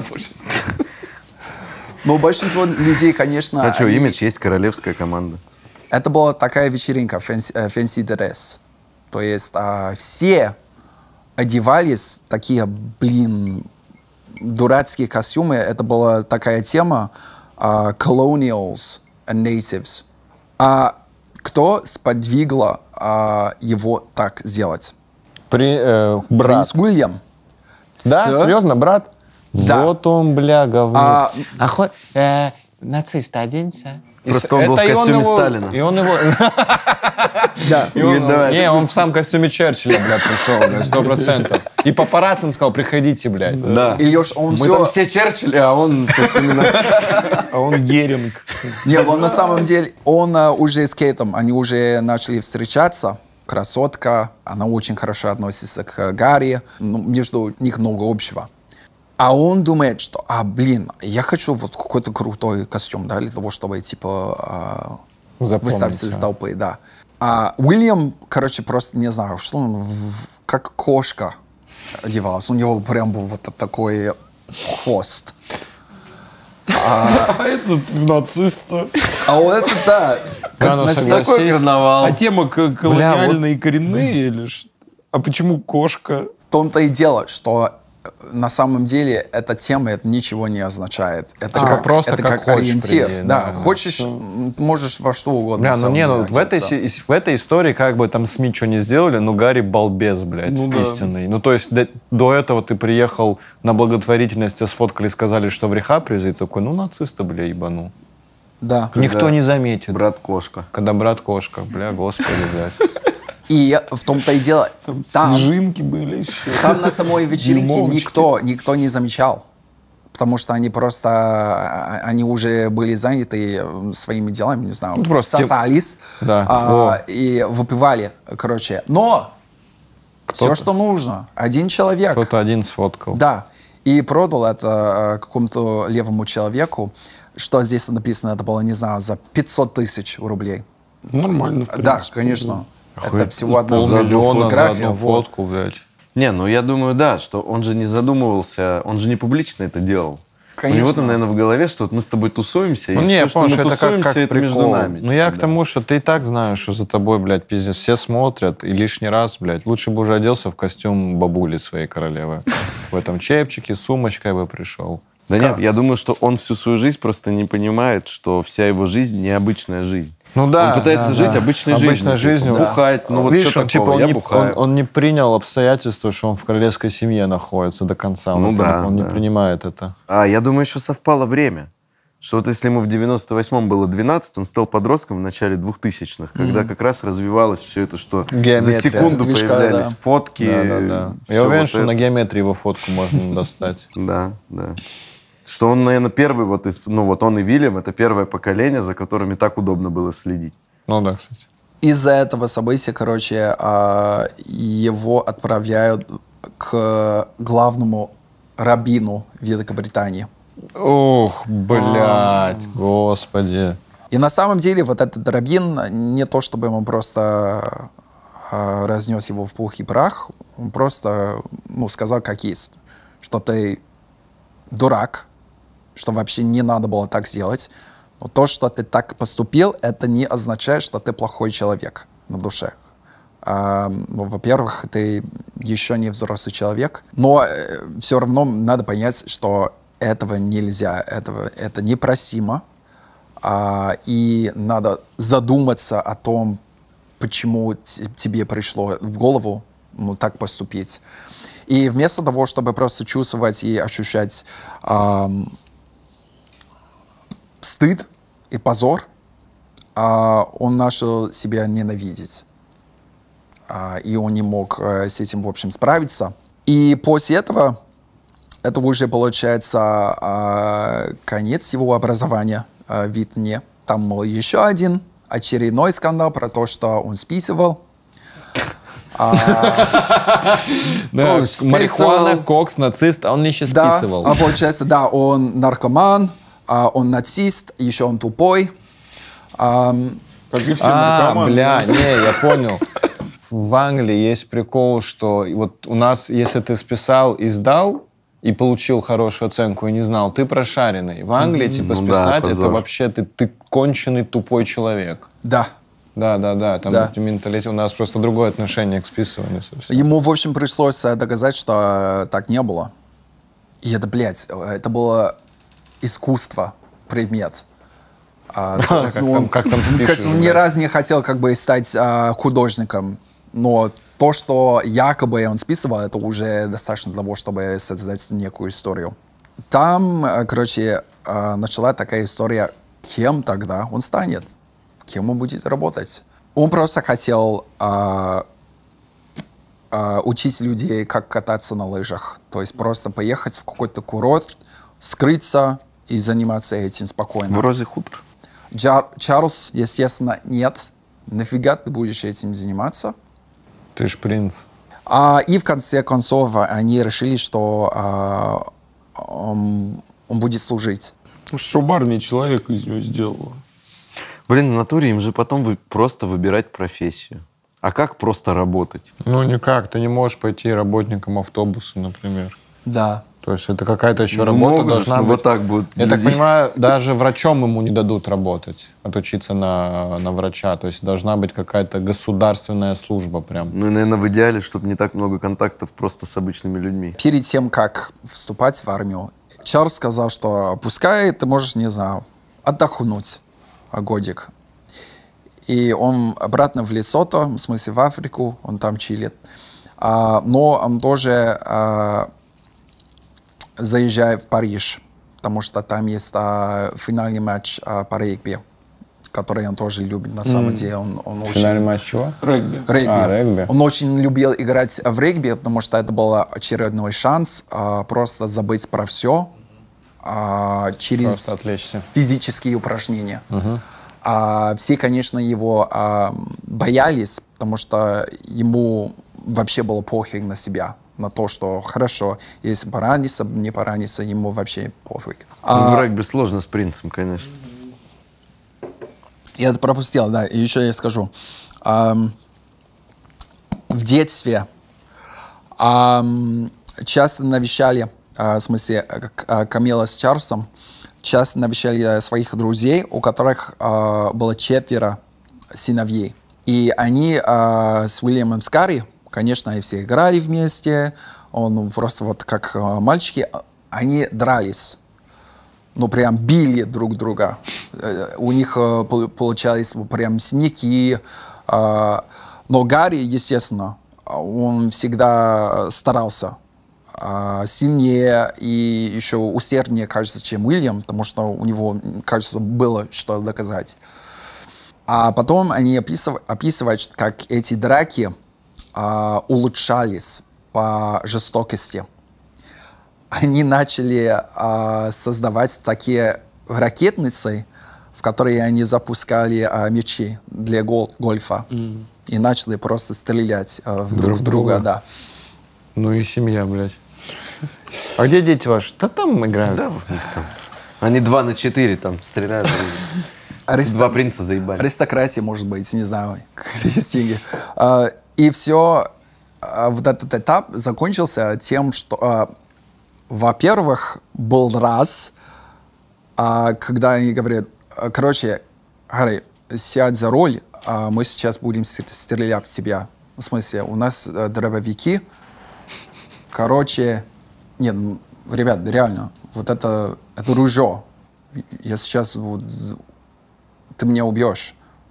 но большинство людей, конечно... А что, они- имидж есть королевская команда. Это была такая вечеринка, fancy, э, fancy dress. То есть а, все одевались такие, блин, дурацкие костюмы. Это была такая тема а, colonials. natives. А кто сподвигло а, его так сделать? При, э, брат. Принц Уильям. Да, С- серьезно, брат? Да. Вот он, бля, говно. А, А хоть э, нацист оденься. И Просто с- он был в это и костюме его- Сталина. И он его... да. И он- давай, не, он сам в костюме Черчилля, бля, пришел, бля, сто процентов. И папарацци сказал, приходите, блядь. Да. Или уж он Мы все... там все Черчилли, а он в костюме нациста. А он Геринг. Нет, он на самом деле, он а, уже с Кейтом, они уже начали встречаться. Красотка, она очень хорошо относится к Гарри, ну, между них много общего. А он думает, что, а, блин, я хочу вот какой-то крутой костюм, да, для того, чтобы, типа, а, Запомнить, выставиться из а. толпы, да. А Уильям, короче, просто не знаю, что он в- как кошка одевался. У него прям был вот такой хвост. А этот в нациста. А вот это, да, как Да, ну, на согласись. всех- Карнавал. А тема к- колониальные коренные или что? А почему кошка? В том-то и дело, что э, на самом деле эта тема это ничего не означает. Это Типа как, просто это как как, хочешь ориентир. приди, да, да. хочешь, м, можешь во что угодно. Бля, на ну самом не, деле ну в этой, одеться. си- в этой истории как бы там СМИ что не сделали, ну Гарри балбес, блядь, Ну да. истинный. Ну то есть до, до этого ты приехал на благотворительность, тебя сфоткали, сказали, что в рехаб привезли, такой, ну нациста, бля, ебану. Да. Никто не заметит. Брат-кошка. Когда брат-кошка, бля, господи, блядь. И в том-то и дело, там, Снежинки были еще. там на самой вечеринке Дюймовочки. никто, никто не замечал. Потому что они просто, а, они уже были заняты э, своими делами, не знаю, Ну, просто тем- сосались Да. а, и выпивали, короче. Но все, Кто-то- что нужно, один человек. Кто-то один сфоткал. Да. И продал это э, какому-то левому человеку. Что здесь написано, это было, не знаю, за пятьсот тысяч рублей. Нормально, в Да, принципе. конечно. Это Хоть всего одна полмиллиона за фотография. одну вот. фотку, блядь. Не, ну я думаю, да, что он же не задумывался, он же не публично это делал. Конечно. У него-то, наверное, в голове, что вот мы с тобой тусуемся, Ну и не, все, что мы помнишь, это как, тусуемся, как это между прикол. нами. Ну я типа, к да. тому, что ты и так знаешь, что за тобой, блядь, пиздец, все смотрят, и лишний раз, блядь, лучше бы уже оделся в костюм бабули своей королевы. В этом чепчике, с сумочкой бы пришел. Да нет, я думаю, что он всю свою жизнь просто не понимает, что вся его жизнь необычная жизнь. Ну да, Он пытается да, жить да. обычной, Обычной жизнью. жизнью. типа, Бухать, ну вот Видишь, что он, такого, типа, он, я не, бухаю. он, он не принял обстоятельства, что он в королевской семье находится до конца. Он, Ну это- да, он не да. принимает это. А я думаю, еще совпало время. Что вот если ему в девяносто восьмом было двенадцать, он стал подростком в начале двухтысячных, когда как раз развивалось все это, что Геометрия. за секунду Движка, появлялись да. фотки. Да, да, да. всё Я уверен, вот что это. на геометрии его фотку можно достать. Да, да. Что он, наверное, первый, вот, из, ну вот он и Вильям, это первое поколение, за которыми так удобно было следить. Ну да, кстати. Из-за этого события, короче, а, его отправляют к главному раббину Великобритании. Ох, блядь, господи. И на самом деле вот этот раббин, не то чтобы он просто а, разнес его в пух и прах, он просто ну, сказал как есть, что ты дурак, что вообще не надо было так сделать. Но то, что ты так поступил, это не означает, что ты плохой человек на душе. А, ну, во-первых, ты еще не взрослый человек, но э, все равно надо понять, что этого нельзя, этого, это непросимо. А, и надо задуматься о том, почему т- тебе пришло в голову ну, так поступить. И вместо того, чтобы просто чувствовать и ощущать ам, стыд и позор, а, он начал себя ненавидеть. А, и он не мог э, с этим, в общем, справиться. И после этого это уже получается а, конец его образования а, в Витне. Там был еще один очередной скандал про то, что он списывал. Да, Ну, марихуана, списывал. кокс, нацист, а он не еще Да, списывал. а получается, да, он наркоман, а он нацист, еще он тупой. Ам, Как и все А, наркоманы. бля, не, я понял. В Англии есть прикол, что вот у нас, если ты списал и сдал, и получил хорошую оценку, и не знал, ты прошаренный. В Англии, типа, Ну да, списать, это позор. вообще ты, ты конченый тупой человек. да. Да, да, да. Там Да. менталитет, у нас просто другое отношение к списыванию совсем. Ему, в общем, пришлось э, доказать, что э, так не было. И это, блядь, э, это было искусство, предмет. А, то есть он, как там спишешь, кажется, он ни да. разу не хотел как бы стать а, художником, но то, что якобы он списывал, это уже достаточно для того, чтобы создать некую историю. Там, а, короче, а, начала такая история, кем тогда он станет, кем он будет работать. Он просто хотел а, а, учить людей, как кататься на лыжах, то есть просто поехать в какой-то курорт, скрыться и заниматься этим спокойно. В Розе хутор. Джар- Чарльз, естественно, нет. Нафига ты будешь этим заниматься? Ты ж принц. А, и в конце концов они решили, что а, он, он будет служить. Ну, чтобы армия человека из него сделала. Блин, в натуре им же потом вы просто выбирать профессию. А как просто работать? Ну, никак. Ты не можешь пойти работником автобуса, например. Да. То есть это какая-то еще Ну, работа могут же, должна ну, быть. вот так будут Я так люди. понимаю, даже врачом ему не дадут работать, отучиться на, на врача. То есть должна быть какая-то государственная служба прям. Ну, и, наверное, в идеале, чтобы не так много контактов просто с обычными людьми. Перед тем, как вступать в армию, Чарльз сказал, что пускай ты можешь, не знаю, отдохнуть годик. И он обратно в Лесото, в смысле в Африку, он там чилит. А, но он тоже а, заезжает в Париж, потому что там есть а, финальный матч а, по регби, который он тоже любит. На самом Mm. деле он, он очень... Финальный матч чего? Регби. Регби. А, регби. Он очень любил играть в регби, потому что это был очередной шанс а, просто забыть про все а, через Просто отвлечься. физические упражнения. А, все, конечно, его а, боялись, потому что ему вообще было похер на себя, на то, что хорошо, если пораниться, не пораниться, ему вообще пофиг. Ну, А, в регби сложно с принцем, конечно. Я это пропустил, да. И еще я скажу. Ам, в детстве ам, часто навещали, а, в смысле, к- а, Камила с Чарльзом, часто навещали своих друзей, у которых а, было четверо сыновей. И они а, с Уильямом Скарри, конечно, они все играли вместе, он просто вот как а, мальчики, а, они дрались. Ну, прям били друг друга. Э, У них э, пол- получались прям синяки. А, Но Гарри, естественно, он всегда старался а, сильнее и еще усерднее, кажется, чем Уильям, потому что у него, кажется, было что доказать. А потом они описыв- описывают, как эти драки а, улучшались по жестокости. Они начали а, создавать такие ракетницы, в которые они запускали а, мячи для гол- гольфа. Mm. И начали просто стрелять а, в друг, Друг в друга. друга. Да. Ну и семья, блядь. А где дети ваши? Да там играют. Да, вот у них там. Они два на четыре там стреляют. Ариста- Два принца заебали. Аристократия, может быть, не знаю, какие есть деньги. А, и все, а, вот этот этап закончился тем, что, а, во-первых, был раз, а, когда они говорят, а, короче, Гарри, сядь за руль, а мы сейчас будем стр- стрелять в тебя. В смысле, у нас а, дробовики. Короче, нет, ну, ребят, реально, вот это, это ружье. Я сейчас вот, ты меня убьешь.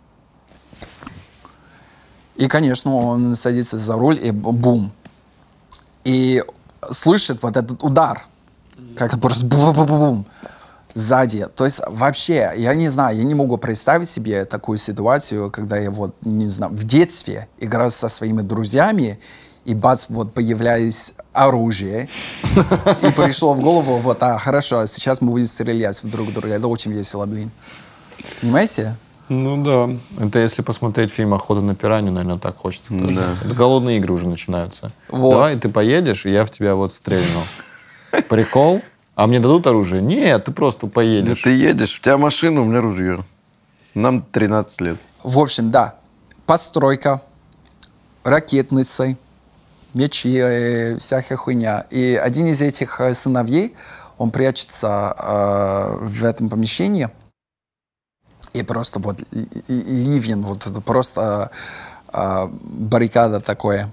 И, конечно, он садится за руль, и бум. И слышит вот этот удар, как просто бум-бум-бум сзади. То есть вообще, я не знаю, я не могу представить себе такую ситуацию, когда я вот, не знаю, в детстве играл со своими друзьями, и бац, вот появлялось оружие, и пришло в голову, вот, а, хорошо, сейчас мы будем стрелять в друг друга. Это очень весело, блин. Понимаете? Ну да. Это если посмотреть фильм «Охота на пиранью», наверное, так хочется тоже. Да. Это голодные игры уже начинаются. Вот. Давай ты поедешь, и я в тебя вот стрельну. Прикол? А мне дадут оружие? Нет, ты просто Ну, поедешь. ты едешь, у тебя машина, у меня ружье. Нам тринадцать лет. В общем, да, постройка, ракетницы, мечи, э, всякая хуйня. И один из этих э, сыновей, он прячется э, в этом помещении, и просто вот ли- ли- ливень, вот это просто э, баррикада такое.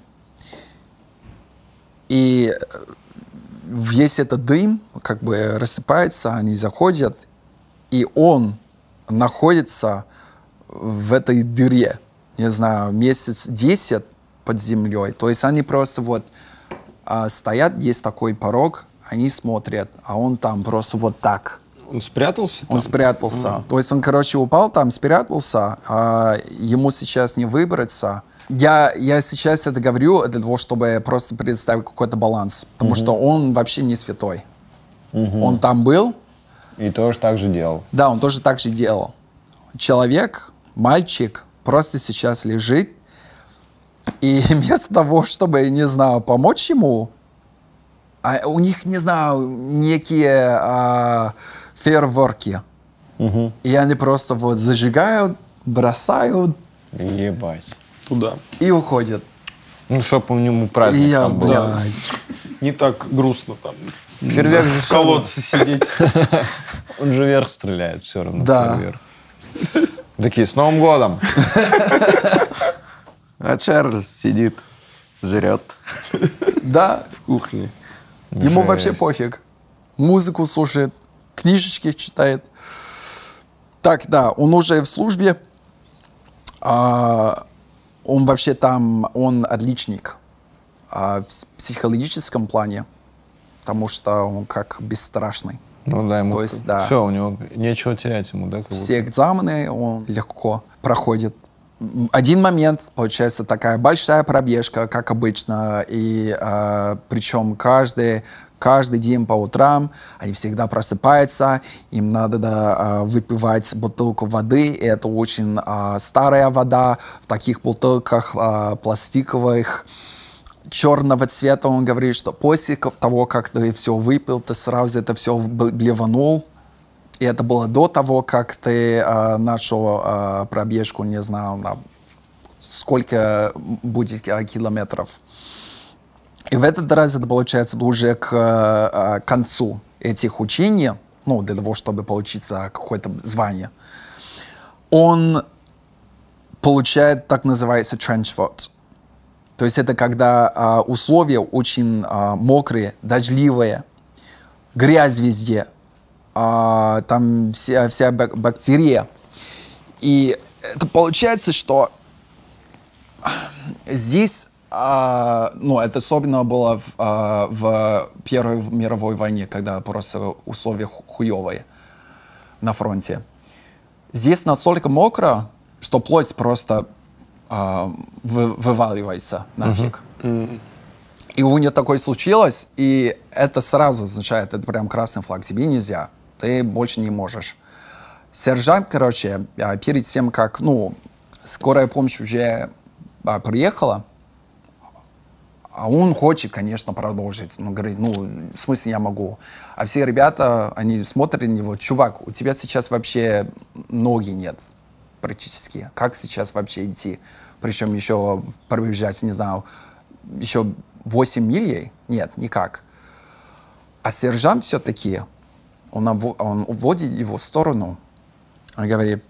И весь этот дым как бы рассыпается, они заходят, и он находится в этой дыре, не знаю, месяц десять под землей. То есть они просто вот а, стоят, есть такой порог, они смотрят, а он там просто вот так. Он спрятался там? Он спрятался. Mm. То есть он, короче, упал там, спрятался, а ему сейчас не выбраться. Я, я сейчас это говорю для того, чтобы просто представить какой-то баланс. Потому mm-hmm. что он вообще не святой. Mm-hmm. Он там был. И тоже так же делал. Да, он тоже так же делал. Человек, мальчик, просто сейчас лежит. И вместо того, чтобы, не знаю, помочь ему, а у них, не знаю, некие а, фейерверки. Угу. И они просто вот зажигают, бросают. Ебать. Туда. И уходят. Ну, чтоб у него праздник Я, там был. блядь. Не так грустно там. Фейерверк в колодце сидеть. Он же вверх стреляет все равно. Да. Фейерверк. Такие, с Новым годом! А Чарльз сидит, жрет. Да. В кухне. Ему Жесть. вообще пофиг. Музыку слушает, книжечки читает. Так, да, он уже в службе. А, он вообще там, он отличник а, в психологическом плане, потому что он как бесстрашный. Ну да, ему То есть, да. все, у него нечего терять ему, да? Как Все экзамены он легко проходит. Один момент, получается, такая большая пробежка, как обычно, и э, причем каждый, каждый день по утрам они всегда просыпаются, им надо да, э, выпивать бутылку воды, и это очень э, старая вода, в таких бутылках э, пластиковых, черного цвета. Он говорит, что после того, как ты все выпил, ты сразу это все блеванул. И это было до того, как ты э, начал э, пробежку, не знаю, на сколько будет э, километров. И в этот раз это получается уже к э, концу этих учений, ну, для того, чтобы получить какое-то звание. Он получает так называемый trench foot. То есть это когда э, условия очень э, мокрые, дождливые, грязь везде. А, там вся, вся бактерия. И это получается, что здесь, а, ну, это особенно было в, а, в Первой мировой войне, когда просто условия хуевые на фронте. Здесь настолько мокро, что плоть просто а, вы, вываливается нафиг. Uh-huh. И у него такое случилось, и это сразу означает, это прям красный флаг, тебе нельзя. Ты больше не можешь. Сержант, короче, перед тем, как, ну, скорая помощь уже а, приехала, а он хочет, конечно, продолжить. Он говорит, ну, в смысле я могу. А все ребята, они смотрят на него, чувак, у тебя сейчас вообще ноги нет практически. Как сейчас вообще идти? Причем еще пробежать, не знаю, еще восемь миль? Нет, никак. А сержант все-таки... Он, он уводит его в сторону и говорит,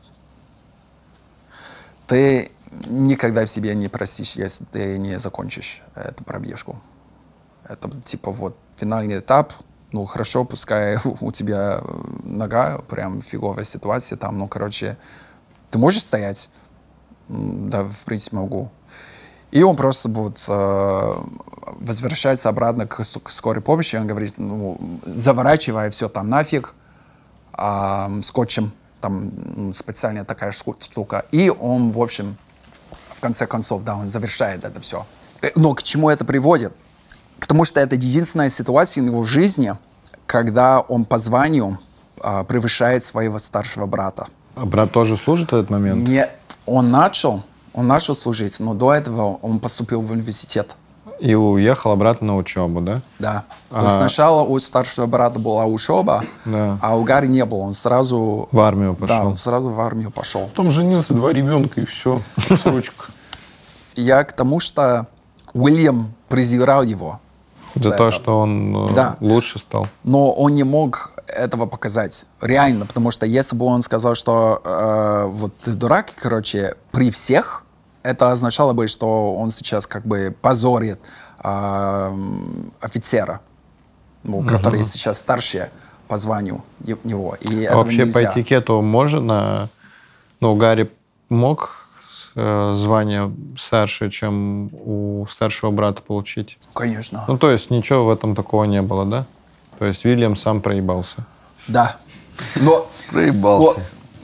ты никогда в себе не простишь, если ты не закончишь эту пробежку. Это типа вот финальный этап. Ну хорошо, пускай у тебя нога, прям фиговая ситуация там, ну короче, ты можешь стоять? Да, в принципе, могу. И он просто вот э, возвращается обратно к, к скорой помощи. Он говорит, ну, заворачивай все там нафиг э, скотчем. Там специальная такая штука. И он, в общем, в конце концов, да, он завершает это все. Но к чему это приводит? К тому, что это единственная ситуация в его жизни, когда он по званию э, превышает своего старшего брата. А брат тоже служит в этот момент? Нет, он начал. Он начал служить, но до этого он поступил в университет. И уехал обратно на учебу, да? Да. А... То есть сначала у старшего брата была учеба, да. а у Гарри не было. Он сразу... В армию пошел. Да, он сразу в армию пошел. Там женился, два ребенка и все. Срочка. Я к тому, что Уильям презирал его. За, за то, это. Что он да. лучше стал. Но он не мог этого показать. Реально. Потому что если бы он сказал, что э, вот ты дурак, короче, при всех, это означало бы, что он сейчас как бы позорит э, офицера, ну, uh-huh. который сейчас старше по званию не- него. И А этого вообще нельзя. по этикету можно... Ну, Гарри мог э, звание старше, чем у старшего брата получить? Конечно. Ну, то есть ничего в этом такого не было, да? То есть Вильям сам проебался. Да. Но, Проебался.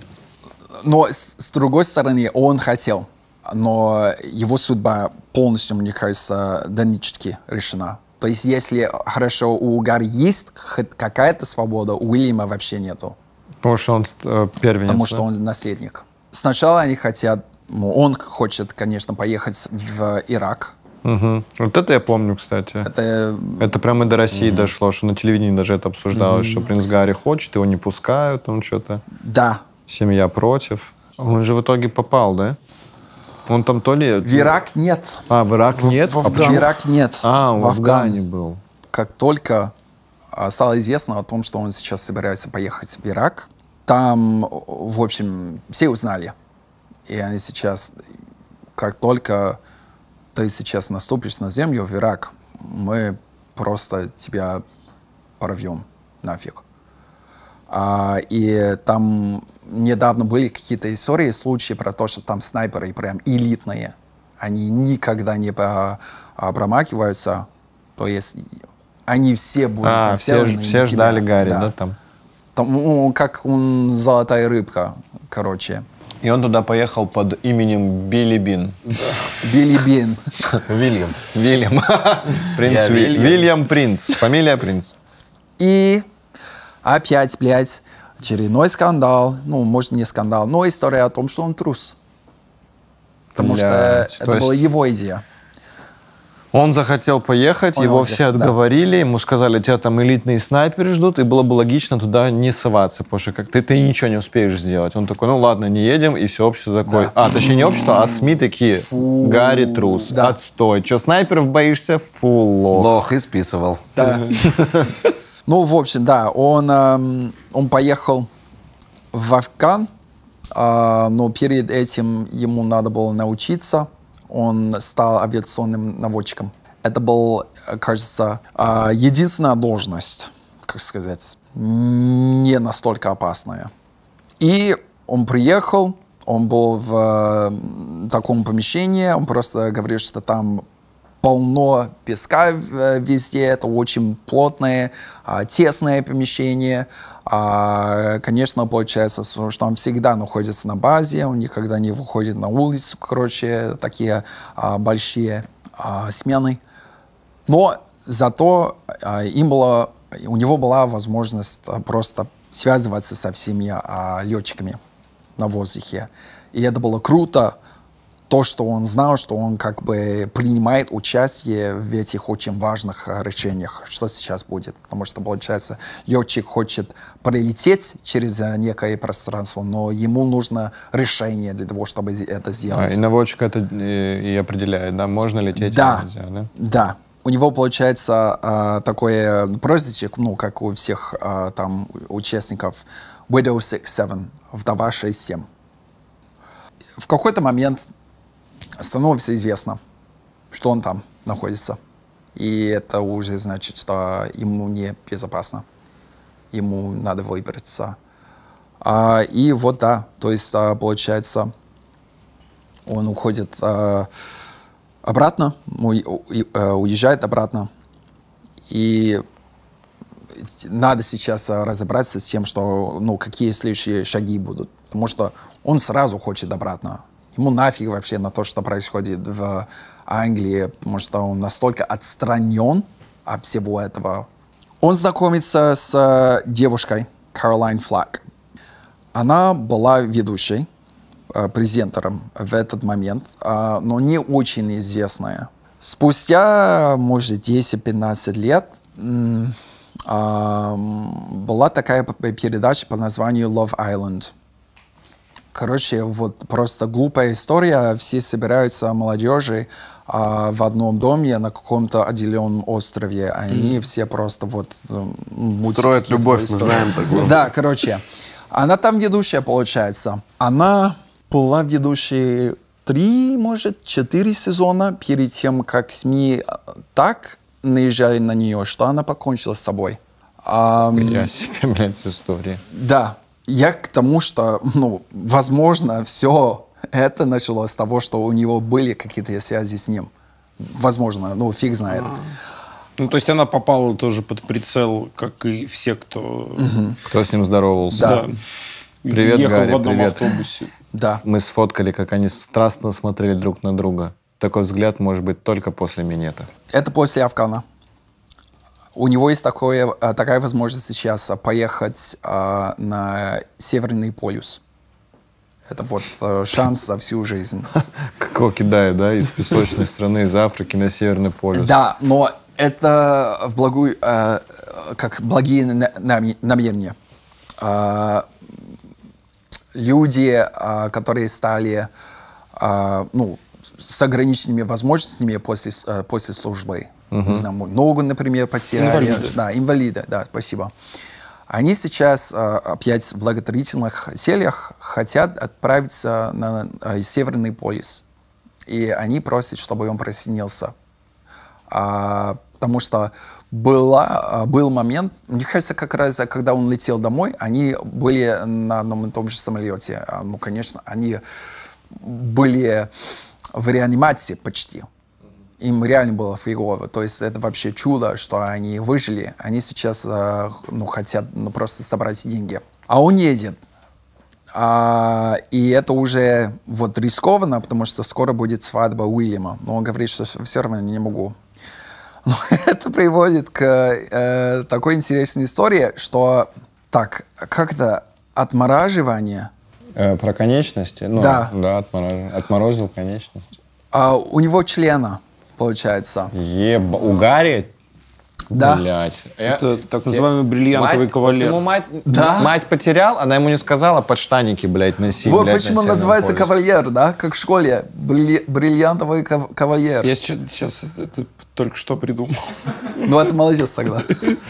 но с, с другой стороны, он хотел. Но его судьба полностью, мне кажется, до ниточки решена. То есть, если хорошо у Гарри есть хоть какая-то свобода, у Уильяма вообще нету. Потому что он э, первенец. Потому да? что он наследник. Сначала они хотят, ну, он хочет, конечно, поехать в Ирак. Мгм. Вот это я помню, кстати. Это, Это прямо и до России дошло, что на телевидении даже это обсуждалось, что принц Гарри хочет, его не пускают, там что-то. да. Семья против. Он же в итоге попал, да? Он там то ли... В Ирак нет. А, в Ирак нет? В, А в почему? Ирак нет. А, он в в Афгане. Афгане был. Как только а, стало известно о том, что он сейчас собирается поехать в Ирак, там, в общем, все узнали. И они сейчас, как только ты сейчас наступишь на землю в Ирак, мы просто тебя порвем нафиг. А, и там недавно были какие-то истории, случаи про то, что там снайперы прям элитные. Они никогда не по- а, промахиваются. То есть они все будут А, все, нацелены ж- на все тебя. ждали Гарри, да, там? Там, ну, как он золотая рыбка, короче. И он туда поехал под именем Билли Бин. Билли Бин. Вильям. Вильям. Принц Я Ви- Вильям. Вильям Принц. Фамилия Принц. И опять, блядь, очередной скандал. Ну, может, не скандал, но история о том, что он трус. Потому Блядь, что то это есть- была его идея. Он захотел поехать, Он его его все взял, да. отговорили, ему сказали, тебя там элитные снайперы ждут, и было бы логично туда не соваться, потому что как ты, ты ничего не успеешь сделать. Он такой, ну ладно, не едем, и все общество такое, а, точнее не общество, а СМИ такие, Гарри трус, Да. отстой, что, снайперов боишься? Фу, лох. Лох и списывал. Да. Ну, в общем, да, он, эм, он поехал в Афган, а, но перед этим ему надо было научиться. Он стал авиационным наводчиком. Это был, кажется, а, единственная должность, как сказать, не настолько опасная. И он приехал, он был в э, таком помещении, он просто говорит, что там полно песка э, везде, это очень плотное, а, тесное помещение. А, конечно, получается, что он всегда находится на базе, он никогда не выходит на улицу, короче, такие а, большие а, смены. Но зато а, им было, у него была возможность а, просто связываться со всеми а, летчиками на воздухе. И это было круто, то, что он знал, что он как бы принимает участие в этих очень важных а, решениях, что сейчас будет. Потому что, получается, летчик хочет пролететь через а, некое пространство, но ему нужно решение для того, чтобы это А, сделать. и наводчик это и, и определяет, да, можно лететь Да. или нельзя, да? Да. У него получается а, такое прозвище, ну, как у всех а, там участников, Widow шесть семь, вдова шесть семь. В какой-то момент становится известно, что он там находится. И это уже значит, что ему не безопасно. Ему надо выбраться. А, и вот да, то есть а, получается, он уходит а, обратно, у- у- э, уезжает обратно. И надо сейчас а, разобраться с тем, что, ну, какие следующие шаги будут. Потому что он сразу хочет обратно. Ему нафиг вообще на то, что происходит в Англии, потому что он настолько отстранен от всего этого. Он знакомится с э, девушкой Каролайн Флак. Она была ведущей, э, презентером в этот момент, э, но не очень известная. Спустя, может, десять-пятнадцать лет м, э, была такая п- передача по названию Love Island. Короче, вот просто глупая история. Все собираются молодежи а, в одном доме на каком-то отделенном острове. А они все просто вот... м, мутят Строят какие-то любовь, мы истории. знаем такое. Да, короче. Она там ведущая, получается. Она была ведущей три, может, четыре сезона перед тем, как СМИ так наезжали на нее, что она покончила с собой. Ам, Я себе, блядь, истории. Да. Я к тому, что, ну, возможно, все это началось с того, что у него были какие-то связи с ним. Возможно, ну, фиг знает. Ну, то есть она попала тоже под прицел, как и все, кто... Кто с ним здоровался. Да. Привет, ехал Гарри, в одном привет. автобусе. Да. Мы сфоткали, как они страстно смотрели друг на друга. Такой взгляд может быть только после минета. Это после Афгана. У него есть такое, а, такая возможность сейчас а, поехать а, на Северный полюс. Это вот а, шанс за всю жизнь. Как его кидает, да, из песочной страны, из Африки на Северный полюс. Да, но это в благую, а, как благие на- нами- намерения. А, люди, а, которые стали а, ну, с ограниченными возможностями после, а, после службы. Не знаю, ногу, например, потеряли. Инвалиды. Да, инвалиды, да, спасибо. Они сейчас а, опять в благотворительных целях хотят отправиться на а, Северный полюс. И они просят, чтобы он присоединился. А, потому что была, а, был момент, мне кажется, как раз, когда он летел домой, они были на одном и том же самолете. А, ну, конечно, они были в реанимации почти. Им реально было фигово. То есть это вообще чудо, что они выжили. Они сейчас э, ну, хотят ну, просто собрать деньги. А он едет. А, и это уже вот рискованно, потому что скоро будет свадьба Уильяма. Но он говорит, что все равно не могу. Но это приводит к э, такой интересной истории, что так, как-то отмораживание. Э, про конечности? Ну, Да. Да, отморозил, отморозил конечность. А у него члена, получается. Еба, у Гарри? Да. Блять. Это так называемый бриллиантовый мать, кавалер. Ему мать, Да. мать потерял, она ему не сказала подштаники, блядь, носи. Вот блядь, почему на он называется Северный полюс. кавальер, да? Как в школе. Брилли- бриллиантовый кав- кавальер. Я сейчас, сейчас это только что придумал. Ну, это молодец тогда.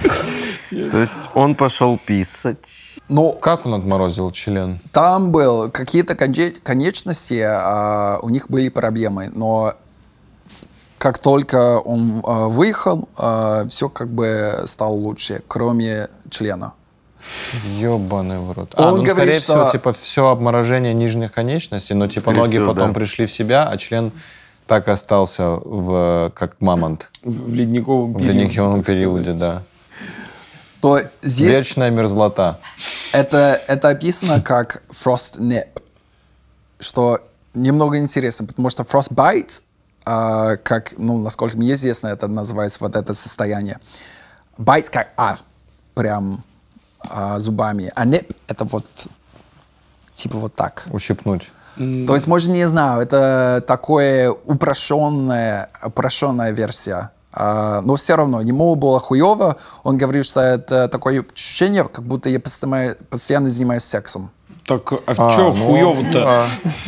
То есть он пошел писать. Ну, Как он отморозил член? там был какие-то конje- конечности, а, у них были проблемы, но как только он а, выехал, все как бы стало лучше, кроме члена. Ебаный в рот. А, Он ну, говорит, скорее что- всего, типа, все обморожение нижних конечностей, но, типа, Скорее ноги всего, потом да. пришли в себя, а член так и остался в, как мамонт В ледниковом в периоде. ледниковом так периоде, сказать. да. То здесь Вечная мерзлота. это, это описано как frostnip, что немного интересно, потому что frostbite, а, как, ну, насколько мне известно, это называется вот это состояние. Bite как а, прям а, зубами, а nip это вот типа вот так. Ущипнуть. То есть, может, не знаю, это такое упрощенная, упрощенная версия. А, но все равно, ему было хуево. Он говорит, что это такое ощущение, как будто я постоянно, постоянно занимаюсь сексом. Так, а, А, что ну, хуёво-то? а.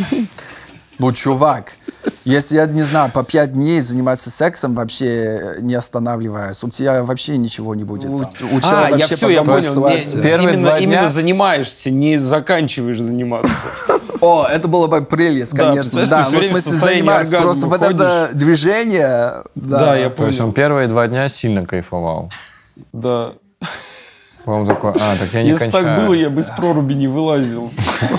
Ну, чувак, если я, не знаю, по пять дней заниматься сексом, вообще не останавливаясь, у тебя вообще ничего не будет. там. У тебя А, я вообще все, я потом понял. ситуация. Не- Первые именно, два дня- именно занимаешься, не заканчиваешь заниматься. О, это было бы прелесть, Да, конечно. представляешь, Да, ты всё ну, в время в смысле, состоянии занимаюсь. оргазма Просто вот это движение... Да, я То есть он понял. первые два дня сильно кайфовал. Да. По-моему, такой, а, так я не Если кончаю. так было, я бы из проруби не вылазил.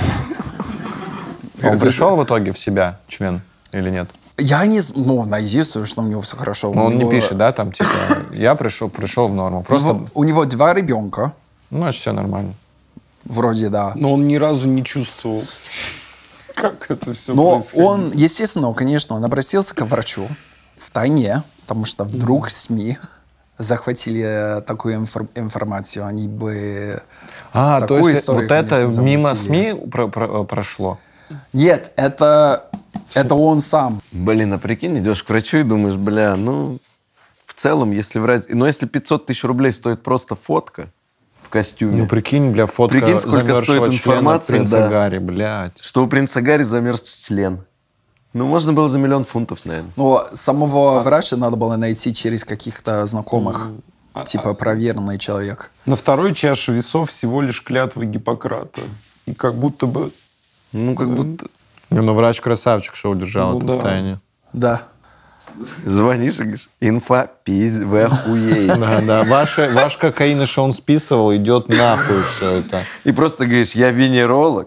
Он пришел в итоге в себя, член, или нет? Я не... з- Ну, надеюсь, что у него все хорошо. Ну, У он не него- пишет, да, там, типа, я пришел, пришел в норму. У Просто, него, у него два ребенка, ну, значит, все нормально. вроде, да. Но он ни разу не чувствовал, как это все Но происходит. он, естественно, конечно, он обратился к врачу в тайне, потому что вдруг СМИ захватили э, такую инфор- информацию, они бы... А, такую то есть историю, вот это конечно, мимо замутили. СМИ про- про- прошло? Нет, это, это он сам. Блин, а прикинь, идешь к врачу и думаешь, бля, ну, в целом, если врач... Ну, если пятьсот тысяч рублей стоит просто фотка в костюме, Ну, прикинь, бля, фотка Прикинь, сколько замерзшего стоит члена информация, принца да. Гарри, блядь. что у принца Гарри замерз член. Ну, можно было за миллион фунтов, наверное. Но самого врача надо было найти через каких-то знакомых. а- Типа проверенный человек. На второй чаше весов всего лишь клятва Гиппократа. И как будто бы... Ну, как будто... Не, ну, врач красавчик, что удержал Ну, это да. в тайне. Да. Звонишь и говоришь, инфа, пиз, вы охуеете. Да, да. Ваш, ваш кокаин, что он списывал, идет нахуй все это. И просто говоришь, я венеролог.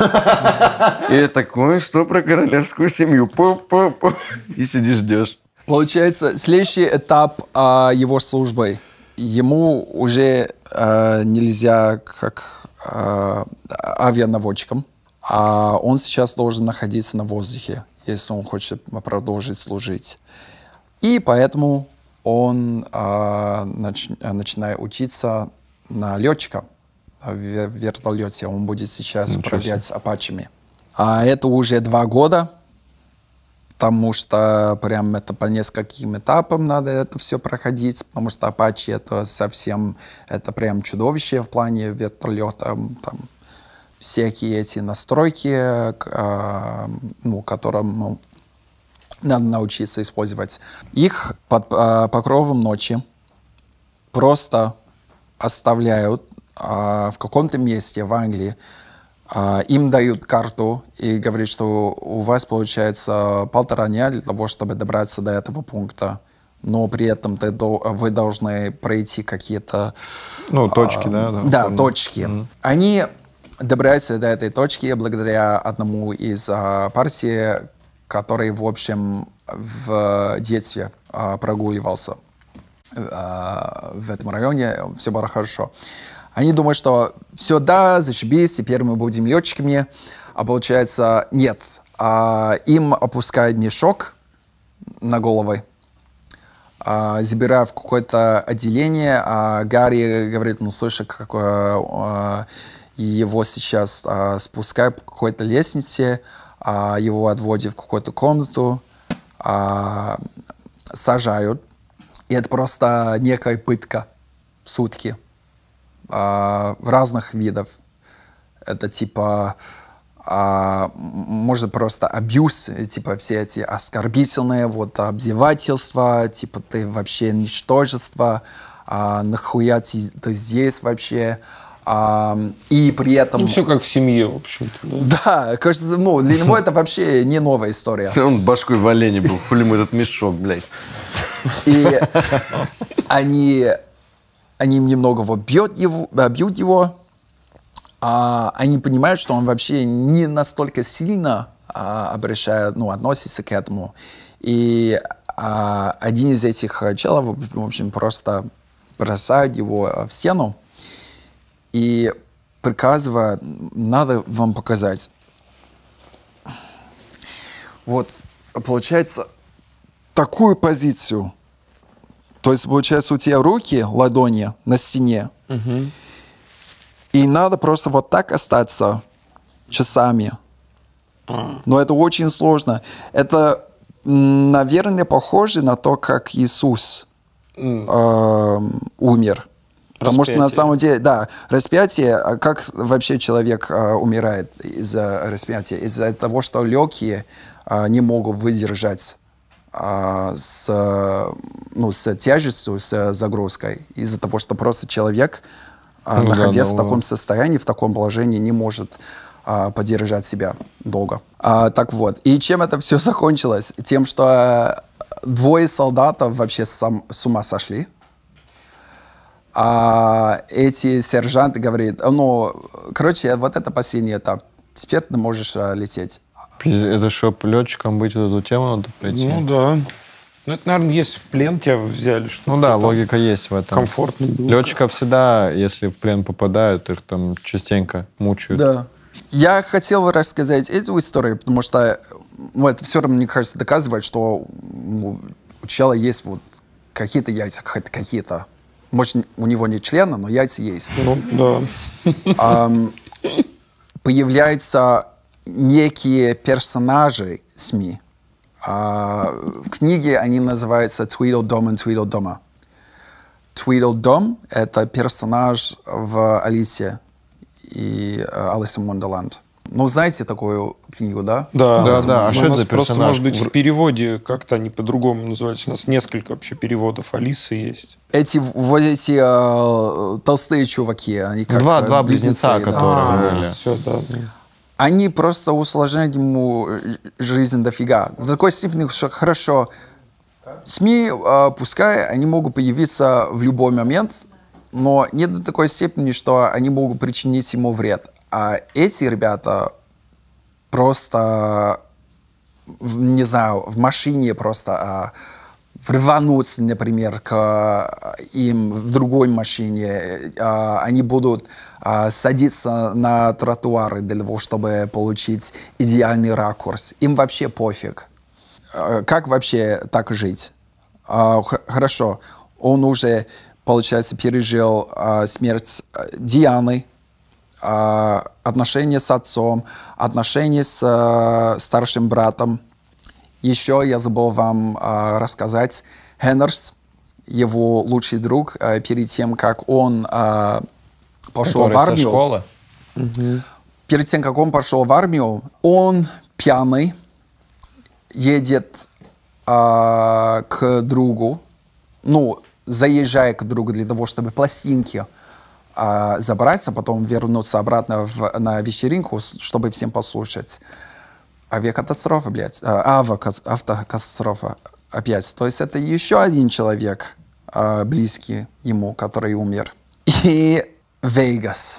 И такой, что про королевскую семью? Пу-пу-пу. И сидишь, ждешь. Получается, следующий этап а, его службы. Ему уже а, нельзя как а, авианаводчиком, а он сейчас должен находиться на воздухе, если он хочет продолжить служить. И поэтому он а, нач, начинает учиться на летчика в вертолете. Он будет сейчас управлять апачами. А это уже два года. Потому что прям это по нескольким этапам надо это все проходить, потому что Apache это совсем, это прям чудовище в плане вертолета, там всякие эти настройки, э, ну, которым ну, надо научиться использовать. Их под э, покровом ночи просто оставляют э, в каком-то месте в Англии. Uh, им дают карту и говорят, что у вас получается полтора дня для того, чтобы добраться до этого пункта, но при этом ты, вы должны пройти какие-то... Ну, точки, uh, да? Да, да помню. точки. Mm-hmm. Они добираются до этой точки благодаря одному из uh, партий, который, в общем, в детстве uh, прогуливался uh, в этом районе. Все было хорошо. Они думают, что все, да, зашибись, теперь мы будем летчиками. А получается, нет. А, им опускают мешок на головы, а, забирают в какое-то отделение. А Гарри говорит, ну, слушай, как, а, его сейчас а, спускают по какой-то лестнице, а, его отводят в какую-то комнату, а, сажают. И это просто некая пытка в сутки. Uh, в разных видов. Это типа, uh, может просто абьюз, типа все эти оскорбительные вот обзывательства, типа ты вообще ничтожество, uh, нахуя ты, ты здесь вообще. Uh, и при этом... Ну, все как в семье, в общем-то. Да, да, кажется, ну, для него это вообще не новая история. Он башкой в олене был, хули ему этот мешок, блядь. И они... Они немного его бьют его, бьют его. А, они понимают, что он вообще не настолько сильно а, обращает, ну, относится к этому. И а, один из этих челов, в общем, просто бросает его в стену и приказывает, надо вам показать. Вот, получается, такую позицию. То есть, получается, у тебя руки, ладони на стене, угу. И надо просто вот так остаться часами. А. Но это очень сложно. Это, наверное, похоже на то, как Иисус mm. э, умер. Потому распятие. Что на самом деле, да, распятие, как вообще человек э, умирает из-за распятия? Из-за того, что легкие э, не могут выдержать С, ну, с тяжестью, с загрузкой, из-за того, что просто человек, ну, находясь да, да, в таком состоянии, в таком положении, не может а, поддержать себя долго. А, так вот, и чем это все закончилось? Тем, что двое солдатов вообще сам, с ума сошли. А эти сержанты говорят, ну, короче, вот это последний этап, теперь ты можешь а, лететь. Это чтобы летчиком быть, эту тему надо пройти? Ну да. Ну это, наверное, если в плен тебя взяли, что ну да, логика есть в этом. Комфортно было. Летчиков всегда, если в плен попадают, их там частенько мучают. Да. Я хотел рассказать эту историю, потому что ну, это все равно, мне кажется, доказывает, что ну, у человека есть вот какие-то яйца, какие-то. Может, у него нет члена, но яйца есть. Ну да. Появляются некие персонажи СМИ. А, в книге они называются Tweedledum и Tweedledum. Tweedledum — это персонаж в Алисе и Alice in Wonderland. Ну, знаете такую книгу, да? Да, да. да. А что это за просто, персонаж? Может быть, в переводе как-то они по-другому называются. У нас несколько вообще переводов Алисы есть. Эти, вот эти э, толстые чуваки, они как Два, два близнеца, близнецы, которые да. были. А, все, да, да. Они просто усложняют ему жизнь дофига. До такой степени, что хорошо, СМИ, э, пускай они могут появиться в любой момент, но не до такой степени, что они могут причинить ему вред. А эти ребята просто, не знаю, в машине просто э, рвануть, например, к им в другой машине. Э, они будут э, садиться на тротуары для того, чтобы получить идеальный ракурс. Им вообще пофиг. Как вообще так жить? А, хорошо, он уже, получается, пережил а, смерть Дианы, а, отношения с отцом, отношения с а, старшим братом. Еще я забыл вам а, рассказать, Хеннерс, его лучший друг, а, перед тем, как он а, пошел Который в армию. со школы? Угу. Перед тем, как он пошел в армию, он пьяный, едет а, к другу, ну, заезжая к другу для того, чтобы пластинки а, забрать, а потом вернуться обратно в, на вечеринку, чтобы всем послушать. Авиакатастрофа, блядь. А, автокатастрофа опять. То есть это еще один человек, а, близкий ему, который умер. И Вегас.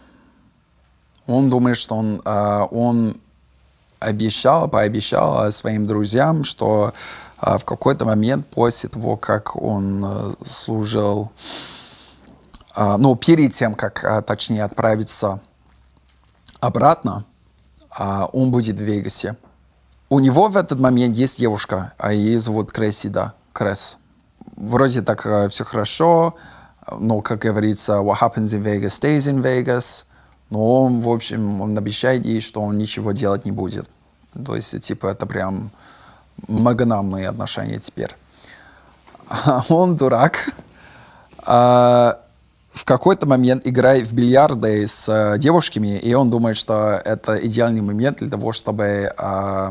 Он думает, что он... А, он обещал, пообещал своим друзьям, что а, в какой-то момент после того, как он а, служил, а, ну, перед тем, как, а, точнее, отправиться обратно, а, он будет в Вегасе. У него в этот момент есть девушка, а ее зовут Крессида, Кресс. Вроде так а, все хорошо, но, как говорится, what happens in Vegas stays in Vegas. Но он, в общем, он обещает ей, что он ничего делать не будет. То есть, типа, это прям моногамные отношения теперь. А он дурак. А в какой-то момент играет в бильярды с а, девушками, и он думает, что это идеальный момент для того, чтобы а,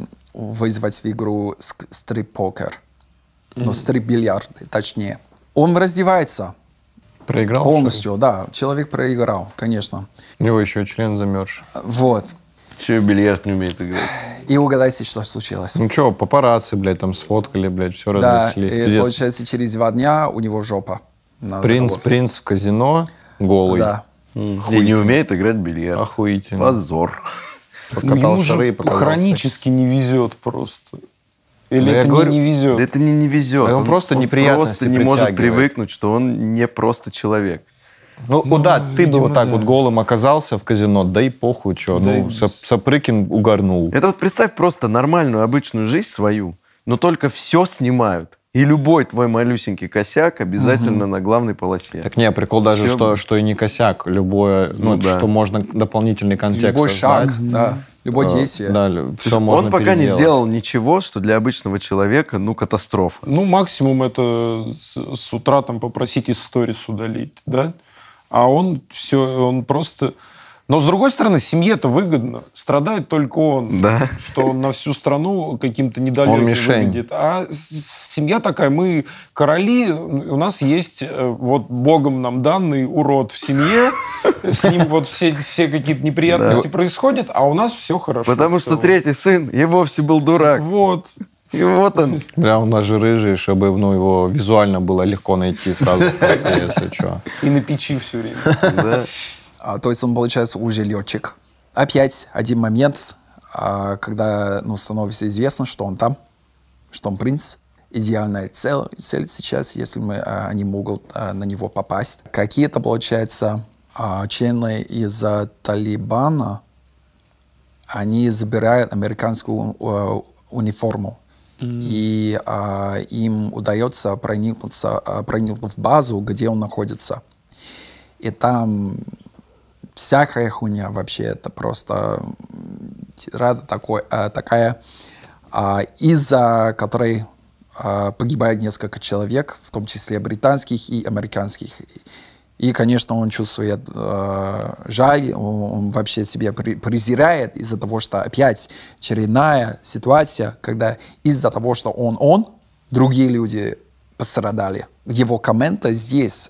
вызвать в игру стрип-покер. Mm-hmm. Ну, стрип-бильярды, точнее. Он раздевается. Проиграл? Полностью, да. Человек проиграл, конечно. У него еще член замерз. Вот. Еще и бильярд не умеет играть. И угадайте, что случилось. Ну что, папарацци, блядь, там сфоткали, блядь, все Да, разнесли. и Пиздец. получается, через два дня у него жопа. На Принц, заголовке. принц в казино голый. Да. И не умеет играть в бильярд. Охуительно. Позор. Покатал Ему шары и же показался. хронически не везет просто. Или Да я это говорю, не, не везет? Да это не, не везет. Он просто неприятности просто не может притягивает. привыкнуть, что он не просто человек. Ну, Ну, да, ты бы видимо, вот так да. вот голым оказался в казино, да и похуй, что, Да ну, и- Сап- Сапрыкин угорнул. Это вот представь просто нормальную, обычную жизнь свою, но только все снимают. И любой твой малюсенький косяк обязательно на главной полосе. Так не, прикол даже, Всё что, бы. что и не косяк, любое, ну, Ну да. что можно дополнительный контекст Любой шаг, создать. да. Любое Э, действие. Да, То все есть можно он пока не переделать. сделал ничего, что для обычного человека, ну, катастрофа. Ну, максимум это с, с утра там попросить из сторис удалить, да? А он все, он просто... Но, с другой стороны, семье-то выгодно. Страдает только он. Да. Что он на всю страну каким-то недалеким Он мишень. выглядит. А с- семья такая, мы короли, у нас есть э, вот богом нам данный урод в семье, с ним вот все, все какие-то неприятности происходят, а у нас все хорошо. Потому в что целом. третий сын и вовсе был дурак. Вот. И вот он. Бля, у нас же рыжий, чтобы ну, его визуально было легко найти сразу в кадре, если что. И на печи все время. Да. А, то есть он, получается, уже летчик. Опять один момент, а, когда ну, становится известно, что он там, что он принц. Идеальная цель, цель сейчас, если мы, а, они могут а, на него попасть. Какие-то, получается, а, члены из а, Талибана, они забирают американскую а, униформу. И а, им удается проникнуться, а, проникнуть в базу, где он находится. И там всякая хуйня вообще. Это просто тирада такой, а, такая, а, из-за которой а, погибает несколько человек, в том числе британских и американских. И, конечно, он чувствует э, жаль, он, он вообще себя при, презирает из-за того, что опять очередная ситуация, когда из-за того, что он он, другие люди пострадали. Его комменты здесь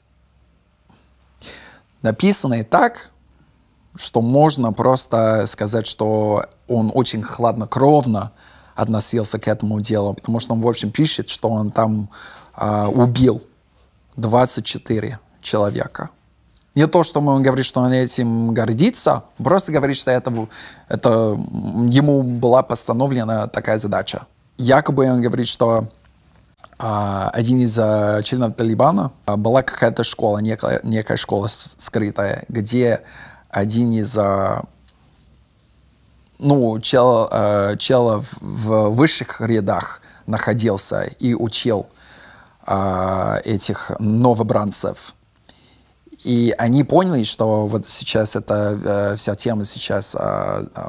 написаны так, что можно просто сказать, что он очень хладнокровно относился к этому делу, потому что он, в общем, пишет, что он там а, убил двадцать четыре человека. Не то, что он говорит, что он этим гордится, просто говорит, что это, это ему была постановлена такая задача. Якобы он говорит, что а, один из а, членов Талибана а, была какая-то школа, некая, некая школа скрытая, где один из а, ну, чел, а, чел в высших рядах находился и учил а, этих новобранцев. И они поняли, что вот сейчас эта э, вся тема сейчас э, э,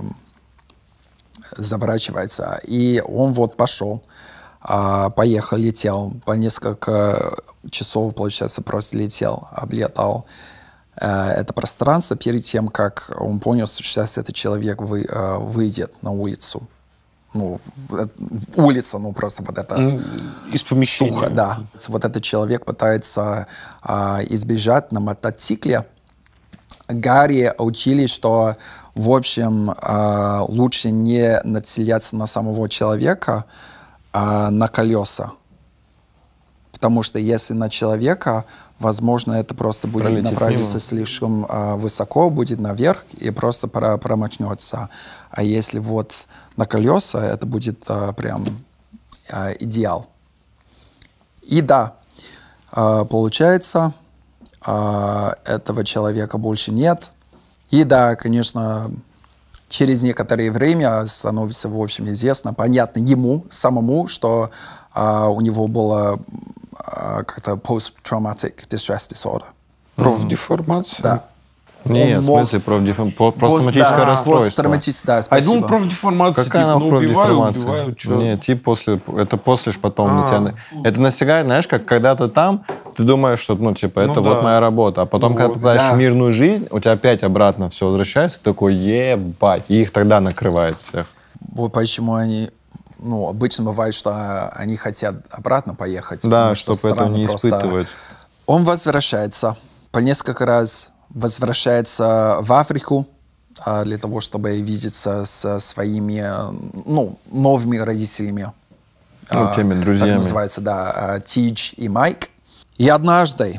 заворачивается. И он вот пошел, э, поехал, летел, по несколько часов, получается, просто летел, облетал э, это пространство перед тем, как он понял, что сейчас этот человек вы, э, выйдет на улицу. Ну, улица, ну, просто вот это... Ну, из помещения. Сухо, да. Вот этот человек пытается а, избежать на мотоцикле. Гарри учили, что, в общем, а, лучше не нацеляться на самого человека, а на колеса. Потому что если на человека, возможно, это просто будет Пролетит направиться мимо. слишком а, высоко, будет наверх и просто про- промахнется. А если вот на колеса, это будет а, прям а, идеал. И да, а, получается, а, этого человека больше нет. И да, конечно, через некоторое время становится, в общем, известно, понятно ему самому, что а, у него было а, как-то post-traumatic distress disorder. Профдеформация? Да. Нет, Он в мог- смысле, профдеф- по- Пост- посттравматическое да, расстройство. посттравматическое, да, А я спасибо. думал, профдеформация, Какая типа, она ну, убивают, профдеформация? убивают, что? Нет, типа после, это после ж потом на А. тебя... Это настигает, знаешь, как когда ты там, ты думаешь, что, ну, типа, это Ну вот да. моя работа. А потом, Ну когда вот. ты попадаешь Да. в мирную жизнь, у тебя опять обратно все возвращается, ты такой, ебать, и их тогда накрывает всех. Вот почему они... Ну, обычно бывает, что они хотят обратно поехать. Да, потому что чтобы этого странно не просто- испытывать. Он возвращается. По несколько раз возвращается в Африку а, для того, чтобы видеться со своими, э, ну, новыми родителями. Ну, А, теми друзьями. Так называется, да. а, Тидж и Майк. И однажды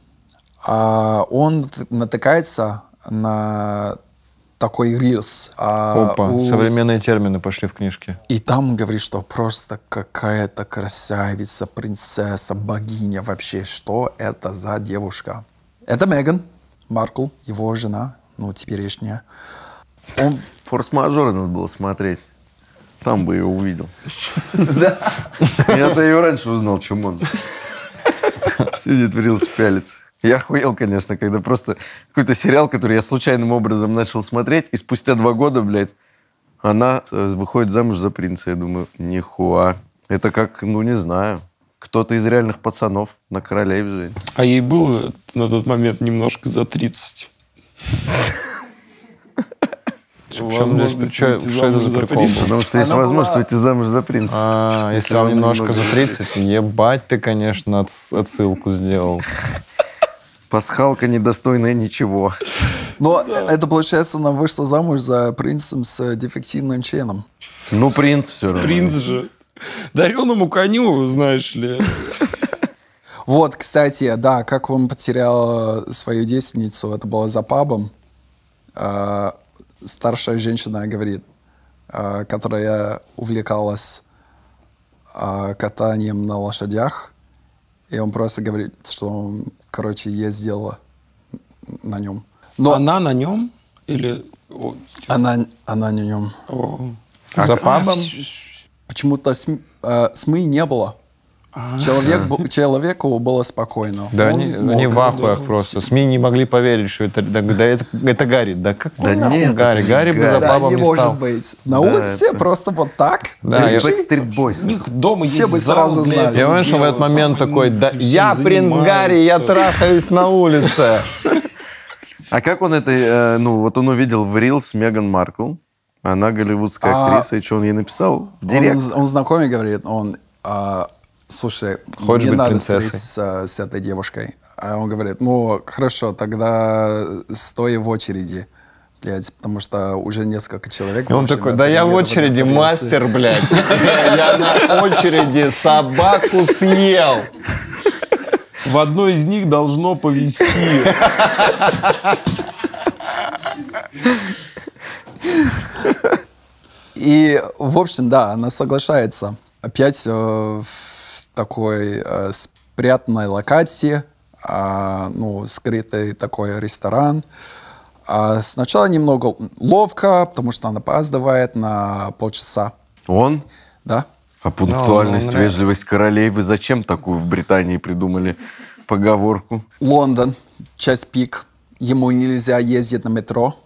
а, он т- натыкается на такой рилс. а, Опа, у- современные термины пошли в книжке. И там он говорит, что просто какая-то красавица, принцесса, богиня вообще. Что это за девушка? Это Меган Маркл, его жена, ну, теперешняя. Он... Форс-мажоры надо было смотреть. Там бы ее увидел. Да. Я-то ее раньше узнал, чем он. Сидит в рилсе, пялится. Я охуел, конечно, когда просто какой-то сериал, который я случайным образом начал смотреть, и спустя два года, блядь, она э, выходит замуж за принца. Я думаю, нихуя. Это как, ну, не знаю, кто-то из реальных пацанов на королеве женится. А ей было на тот момент немножко за тридцать. Возможность Чё- выйти что это замуж за за прикол принца. был? Потому что есть Она возможность была- выйти замуж за принца. А, если вам вам немножко немного за тридцать, ебать ты, конечно, отс- отсылку сделал. Пасхалка недостойная ничего. Но это, получается, она вышла замуж за принцем с дефективным членом. Ну, принц все равно. Принц же. Дареному коню, знаешь ли. Вот, кстати, да, как он потерял свою девственницу, это было за пабом. А, старшая женщина говорит, а, которая увлекалась а, катанием на лошадях, и он просто говорит, что он, короче, ездил на нем. Но Она на нем? Или... о, она, она на нем. о. За А, пабом? вс- Почему-то СМ, а, СМИ не было. Человек, был- человеку было спокойно. Да, Он они, мог. они в ахуях просто. СМИ не могли поверить, что это, да, да это, это Гарри. Да какой Да нахуй нет, Гарри? это Гарри не бы за Гарри. Да, пабом не не может стал. быть. На Да, улице это- просто вот так. Да, Да, я- Backstreet Boys. У них дома Все есть бы зал сразу для знали. этого Я понимаю, что в этот дела, момент там такой, они да, этим всем я принц Гарри, я занимаются. трахаюсь на улице. А как он это, э, ну, вот он увидел в Рилс Меган Маркл, она голливудская А- актриса, и что он ей написал? В директ. Он, он знакомый говорит, он, а, слушай, Хочешь не быть надо принцессой? встретиться с, с этой девушкой. А он говорит, ну, хорошо, тогда стой в очереди блядь, потому что уже несколько человек... И он общем, такой, да я в очереди мастер, блядь. Я на очереди собаку съел. В одной из них должно повезти. И, в общем, да, она соглашается. Опять э, в такой э, спрятанной локации, э, ну, скрытый такой ресторан. А сначала немного ловко, потому что она опаздывает на полчаса. Он? Да. А пунктуальность, Ну, ну, вежливость королей. Вы зачем такую в Британии придумали поговорку? Лондон, час пик. Ему нельзя ездить на метро.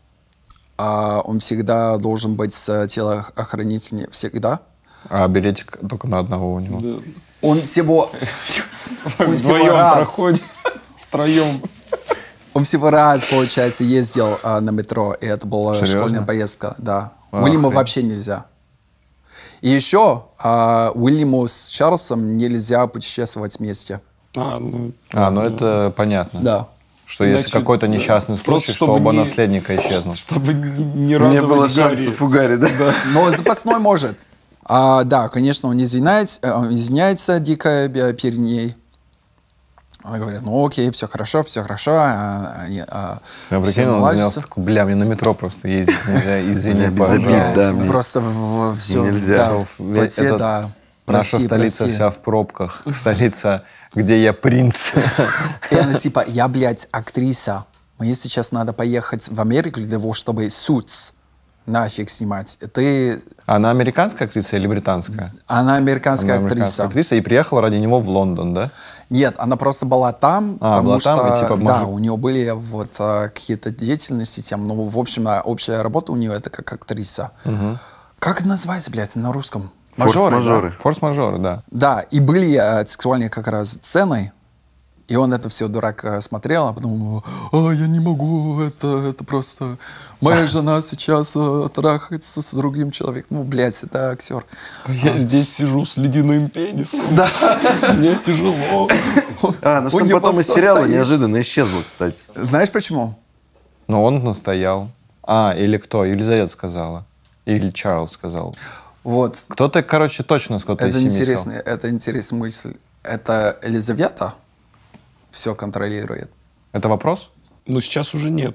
А он всегда должен быть с телохранителем. Всегда. А билетик только на одного у него. Он всего... Он всего Вдвоем раз... проходит. Втроем. Он всего раз, получается, ездил а, на метро, и это была Серьезно? школьная поездка, да. Ах Уильяму ты. вообще нельзя. И еще а, Уильяму с Чарльзом нельзя путешествовать вместе. А, ну, А, ну это понятно. Да. Что если Иначе, какой-то да, несчастный просто случай, что чтобы оба не- наследника исчезнут. чтобы не, не Не было радовать Гарри. шансов у Гарри, да? Но запасной может. А, да, конечно, он извиняется, э, он извиняется дико э, перед ней. Она говорит, ну окей, все хорошо, все хорошо. А, они, а, Я всё прикинул, он наладится. занялся, такой, бля, мне на метро просто ездить нельзя, извини, Без обид, пожалуйста. да, Блядь, мне просто все. нельзя. Да, Ведь плати, это да. Наша Прости, столица прости. вся в пробках. Столица, где я принц. И она типа, я, блядь, актриса. Мне сейчас надо поехать в Америку для того, чтобы Suits нафиг снимать. Ты... Она американская актриса или британская? Она американская Она актриса. актриса и приехала ради него в Лондон, да? Нет, она просто была там, А, потому была что там, и типа, да, может- у нее были вот а, какие-то деятельности там, ну, в общем, а, общая работа у нее это как актриса. Как это называется, блядь, на русском? Мажоры, да? Форс-мажоры. Форс-мажоры, да. Да, и были э, сексуальные как раз сцены, и он это все, дурак, э, смотрел, а потом, а, я не могу, это, это просто... Моя жена сейчас э, трахается с другим человеком. Ну, блядь, это актер. Я здесь сижу с ледяным пенисом. Да. Мне тяжело. А, ну У что него потом из просто сериала стоит. неожиданно исчезла, кстати. Знаешь почему? Но он настоял. А, или кто? Елизавета сказала. Или Чарльз сказал. Вот. Кто-то, короче, точно с кто-то из Это семьи интересная, это интересная мысль. Это Елизавета все контролирует. сказал. Это вопрос? Но сейчас уже нет.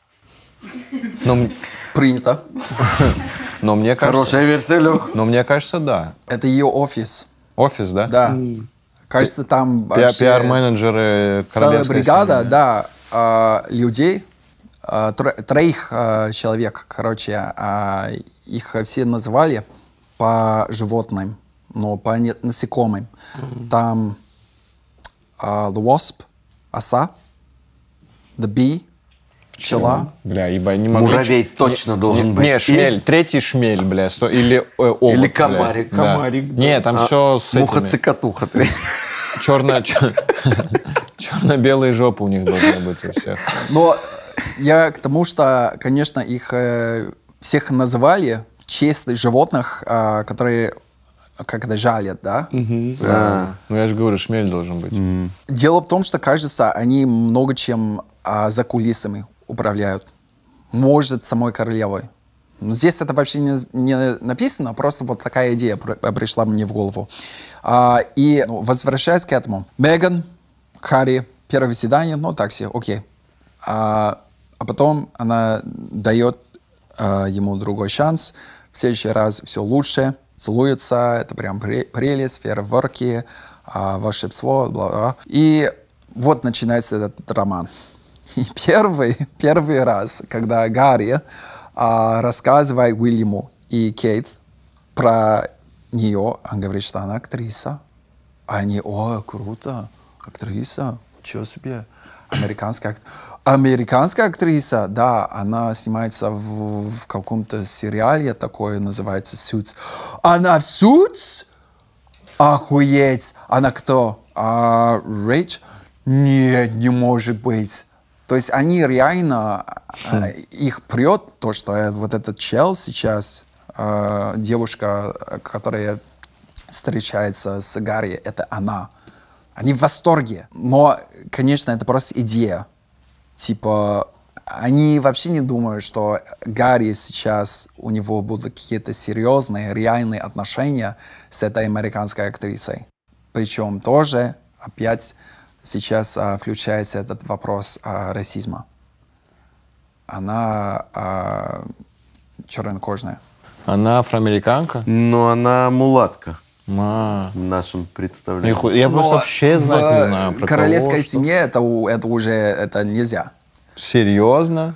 Но, м- Принято. но мне кажется... Хорошая версия, Лех. Но мне кажется, да. Это ее офис. Офис, да? Да. Кажется, там Пи- вообще Пиар-менеджеры целая королевской бригада, семьи. да, а, людей, а, тро- троих а, человек, короче, а, их все называли по животным, но по не- насекомым. Там а, the wasp, оса, the bee, пчела. Бля, ебать, не могу. Муравей точно должен не, быть. Не, И- шмель, третий шмель, бля, сто, или э, обод, Или бля. комарик. Да. Комарик, да. Не, там А, все с этими. Муха-цикатуха. Черно, черно-белые жопы у них должны быть у всех. Но я к тому, что, конечно, их э, всех называли в честь животных, а, которые как-то жалят, да? Да. Ну я же говорю, шмель должен быть. Дело в том, что, кажется, они много чем а, за кулисами управляют. Может, самой королевой. Но здесь это вообще не, не написано, просто вот такая идея пр- пришла мне в голову. А, и ну, возвращаясь к этому, Меган, Харри, первое свидание, ну так себе, окей. А, а потом она дает а, ему другой шанс. В следующий раз все лучше, целуются, это прям пре- прелесть, фейерверки, а, волшебство, бла-бла. И вот начинается этот роман. И первый, первый раз, когда Гарри а, рассказывает Уильяму и Кейт про нее, он говорит, что она актриса. А они, о, круто, актриса, чего себе, американская актриса. Американская актриса, да, она снимается в, в каком-то сериале, такое называется Suits. Она в Suits? Охуеть! Она кто? А, Рэйч? Нет, не может быть. То есть они реально, а, их прет то, что э, вот этот чел сейчас, а, девушка, которая встречается с Гарри, это она. Они в восторге. Но, конечно, это просто идея. Типа, они вообще не думают, что Гарри сейчас, у него будут какие-то серьезные, реальные отношения с этой американской актрисой. Причем тоже, опять, сейчас а, включается этот вопрос а, расизма. Она а, чернокожая. Она афроамериканка? Но она мулатка. Ма. В нашем представлении. Ниху- Я просто Но вообще знать не в знаю про королевской кого, что- семье это, у- это уже это нельзя. Серьезно?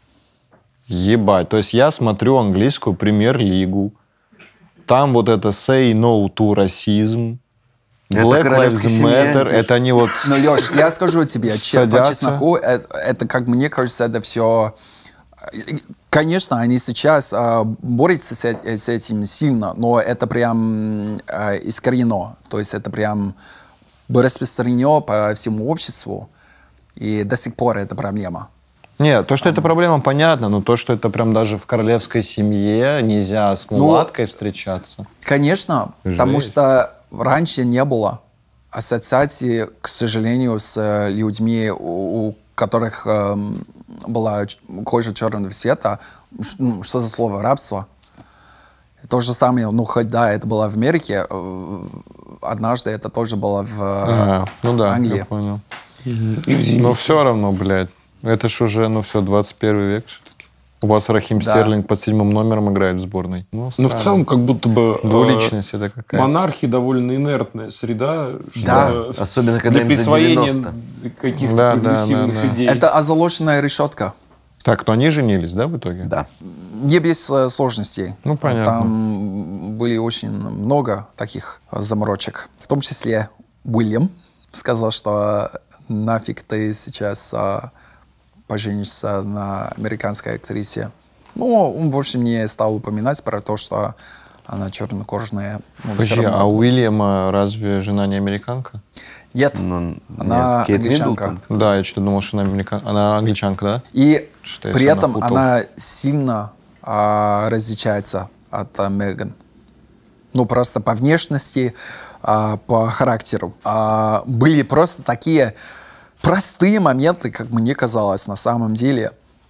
Ебать. То есть я смотрю английскую премьер-лигу. Там вот это say no to расизм. Это Black Lives королевская семья, Matter. Леш. Это они вот... Но, Леш, я скажу тебе, че- по Садятся. чесноку, это, это, как мне кажется, это все... Конечно, они сейчас а, борются с, э- с этим сильно, но это прям а, искоренено. То есть это прям распространено по всему обществу, и до сих пор это проблема. Нет, то, что это проблема, понятно, но то, что это прям даже в королевской семье нельзя с мулаткой встречаться. Конечно, Жесть. потому что раньше не было ассоциации, к сожалению, с э, людьми, у, у которых эм, была ч- кожа черного цвета. Ш- ну, что за слово? Рабство. То же самое, ну, хоть да, это было в Америке, э, однажды это тоже было в э, Ага, ну да, Англии. я понял. Но все равно, блядь, это ж уже, ну все, двадцать первый век все-таки. У вас Рахим Да. Стерлинг под седьмым номером играет в сборной. Ну, Ну, в странно. целом, как будто бы... э, Двуличность это какая-то. Монархия довольно инертная среда. Да. что Особенно, когда для им за присвоения девяносто. каких-то Да, да, прогрессивных да, да. идей. Это озолоченная решетка. Так, то они женились, да, в итоге? Да. Не без э, сложностей. Ну, понятно. Там были очень много таких заморочек. В том числе Уильям сказал, что нафиг ты сейчас а, поженишься на американской актрисе. Ну, он, в общем, не стал упоминать про то, что она чернокожая. Ну, всё Подожди, равно. а у Уильяма разве жена не американка? Нет, Ну, она нет, Кейт англичанка. Миддлтон. Да, я что-то думал, что она американка. Она англичанка, да? И Что я при всё этом напутал. она сильно а, различается от а, Меган. Ну, просто по внешности, а, по характеру. А, были просто такие простые моменты, как мне казалось, на самом деле.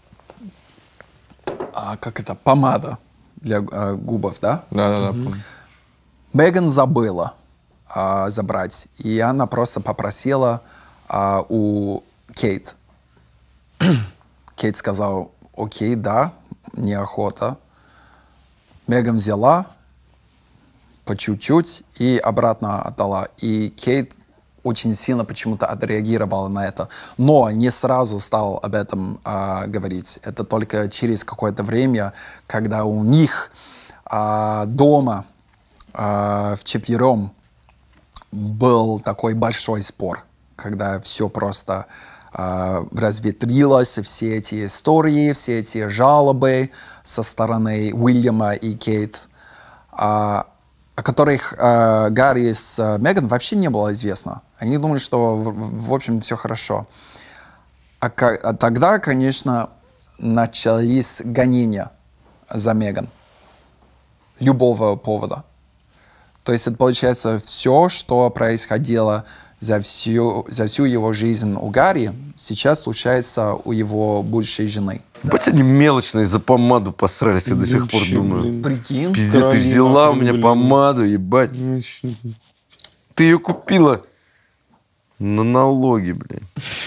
А, как это? Помада для а, губов, да? Да-да-да, помню. Меган забыла а, забрать, и она просто попросила а, у Кейт. Кейт сказала, окей, да, неохота. Меган взяла по чуть-чуть и обратно отдала. И Кейт очень сильно почему-то отреагировала на это, но не сразу стал об этом а, говорить. Это только через какое-то время, когда у них а, дома а, вчетвером был такой большой спор, когда все просто а, разветрилось, все эти истории, все эти жалобы со стороны Уильяма и Кейт, а, о которых а, Гарри с а, Меган вообще не было известно. Они думали, что, в, в общем, все хорошо. А, ка- а тогда, конечно, начались гонения за Меган. Любого повода. То есть это, получается, все, что происходило за всю, за всю его жизнь у Гарри, сейчас случается у его будущей жены. Ебать, они мелочные за помаду посрались, я до сих пор Вообще, думаю. блин. Прикинь? Пиздец, ты Короли взяла у нахуй, меня блин. помаду, ебать. Ты ее купила на налоги, блядь.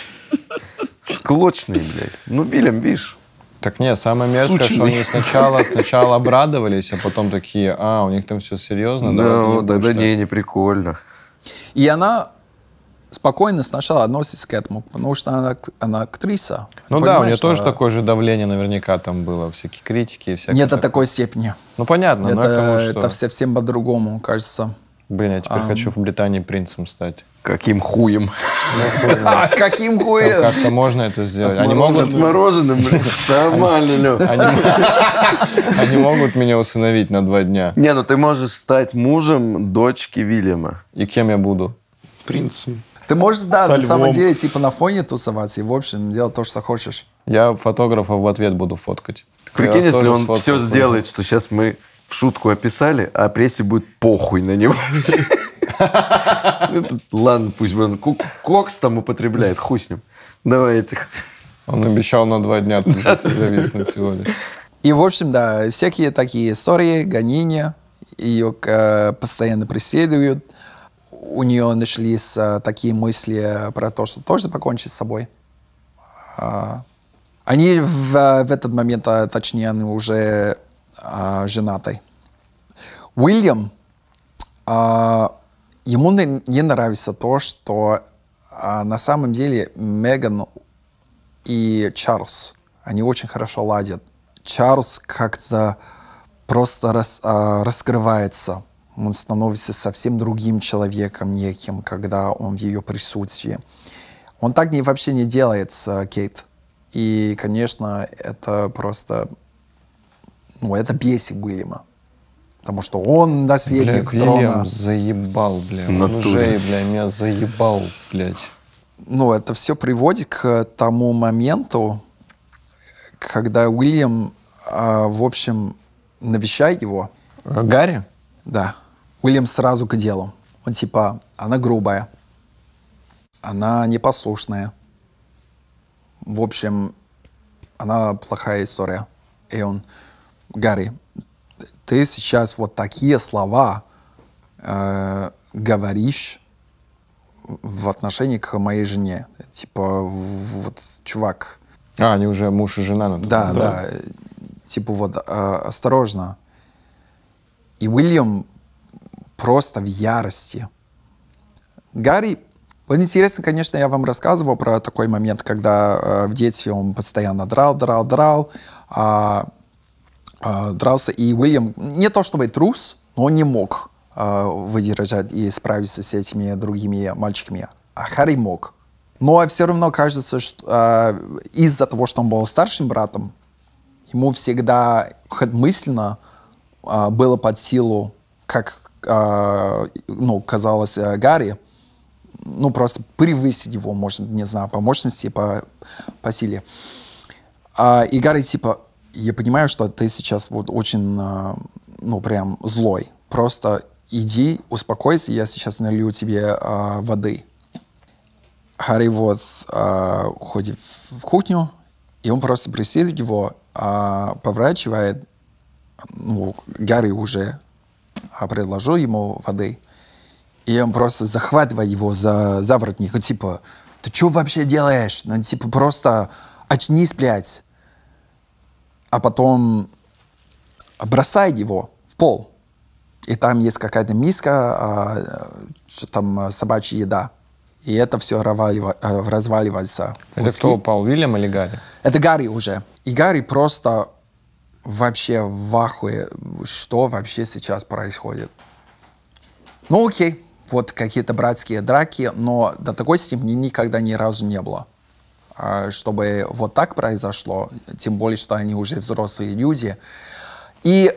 Склочные, блядь. Ну, Вильям, видишь, Так нет, самое мерзкое, что Сучный. они сначала, сначала обрадовались, а потом такие, а, у них там все серьезно, да, давайте не вот тогда будем не, не прикольно. И она спокойно сначала относится к этому, потому что она, ак- она актриса. Ну да, у Понимаешь, нее что тоже такое же давление наверняка там было, всякие критики и всякие. Нет до такое. такой степени. Ну понятно, но это, я к тому, что... это совсем по-другому, кажется. Блин, я теперь Ам. хочу в Британии принцем стать. Каким хуем? А каким Как- хуем? Как-то можно это сделать. Они могут, Отмороженным, блядь. Нормально, Лёх. они, они могут меня усыновить на два дня. Не, ну ты можешь стать мужем дочки Вильяма. И кем я буду? Принцем. Ты можешь, да, Со на самом львом. деле, типа на фоне тусоваться и, в общем, делать то, что хочешь. Я фотографа в ответ буду фоткать. Я Прикинь, вас если тоже он сфоткаю. все сделает, что сейчас мы в шутку описали, а прессе будет похуй на него. Этот, ладно, пусть он ку- кокс там употребляет, хуй с ним. Давай этих. Он обещал на два дня зависнуть всего лишь. И, в общем, да, всякие такие истории, гонения. Ее э, постоянно преследуют. У нее начались э, такие мысли про то, что тоже покончить с собой. А, они в, в этот момент, а, точнее, они уже а, женаты. Уильям, а, ему не, не нравится то, что а, на самом деле Меган и Чарльз, они очень хорошо ладят. Чарльз как-то просто рас, а, раскрывается. Он становится совсем другим человеком неким, когда он в ее присутствии. Он так не, вообще не делает с Кейт. И, конечно, это просто... Ну, это бесит Уильяма. Потому что он наследник бля, трона. Уильям заебал, бля. Он уже, бля, меня заебал, блядь. Ну, это все приводит к тому моменту, когда Уильям, а, в общем, навещает его. Гарри? Да. Уильям сразу к делу. Он типа, она грубая, она непослушная. В общем, она плохая история. И он, Гарри, ты сейчас вот такие слова э, говоришь в отношении к моей жене. Типа, вот, чувак. А, они уже муж и жена. Да, да, да. Типа, вот, э, осторожно. И Уильям просто в ярости. Гарри, вот интересно, конечно, я вам рассказывал про такой момент, когда э, в детстве он постоянно драл, драл, драл, э, э, дрался. И Уильям, не то чтобы трус, но он не мог э, выдержать и справиться с этими другими мальчиками. А Харри мог. Но все равно кажется, что э, из-за того, что он был старшим братом, ему всегда хоть мысленно э, было под силу, как э, ну, казалось э, Гарри, ну, просто превысить его, может, не знаю, по мощности, по, по силе. А, и Гарри, типа, я понимаю, что ты сейчас вот очень, а, ну, прям злой. Просто иди, успокойся, я сейчас налью тебе а, воды. Гарри вот а, уходит в кухню, и он просто преследует его, а, поворачивает. Ну, Гарри уже а, предложил ему воды. И он просто захватывает его за, за воротник. И, типа, ты что вообще делаешь? Ну, типа, просто очнись, блядь. А потом бросает его в пол. И там есть какая-то миска, а, что там собачья еда. И это все разваливается. Это кто упал, Уильям или Гарри? Это Гарри уже. И Гарри просто вообще в ахуе, что вообще сейчас происходит. Ну окей. Вот какие-то братские драки, но до такой степени никогда ни разу не было. Чтобы вот так произошло, тем более, что они уже взрослые люди. И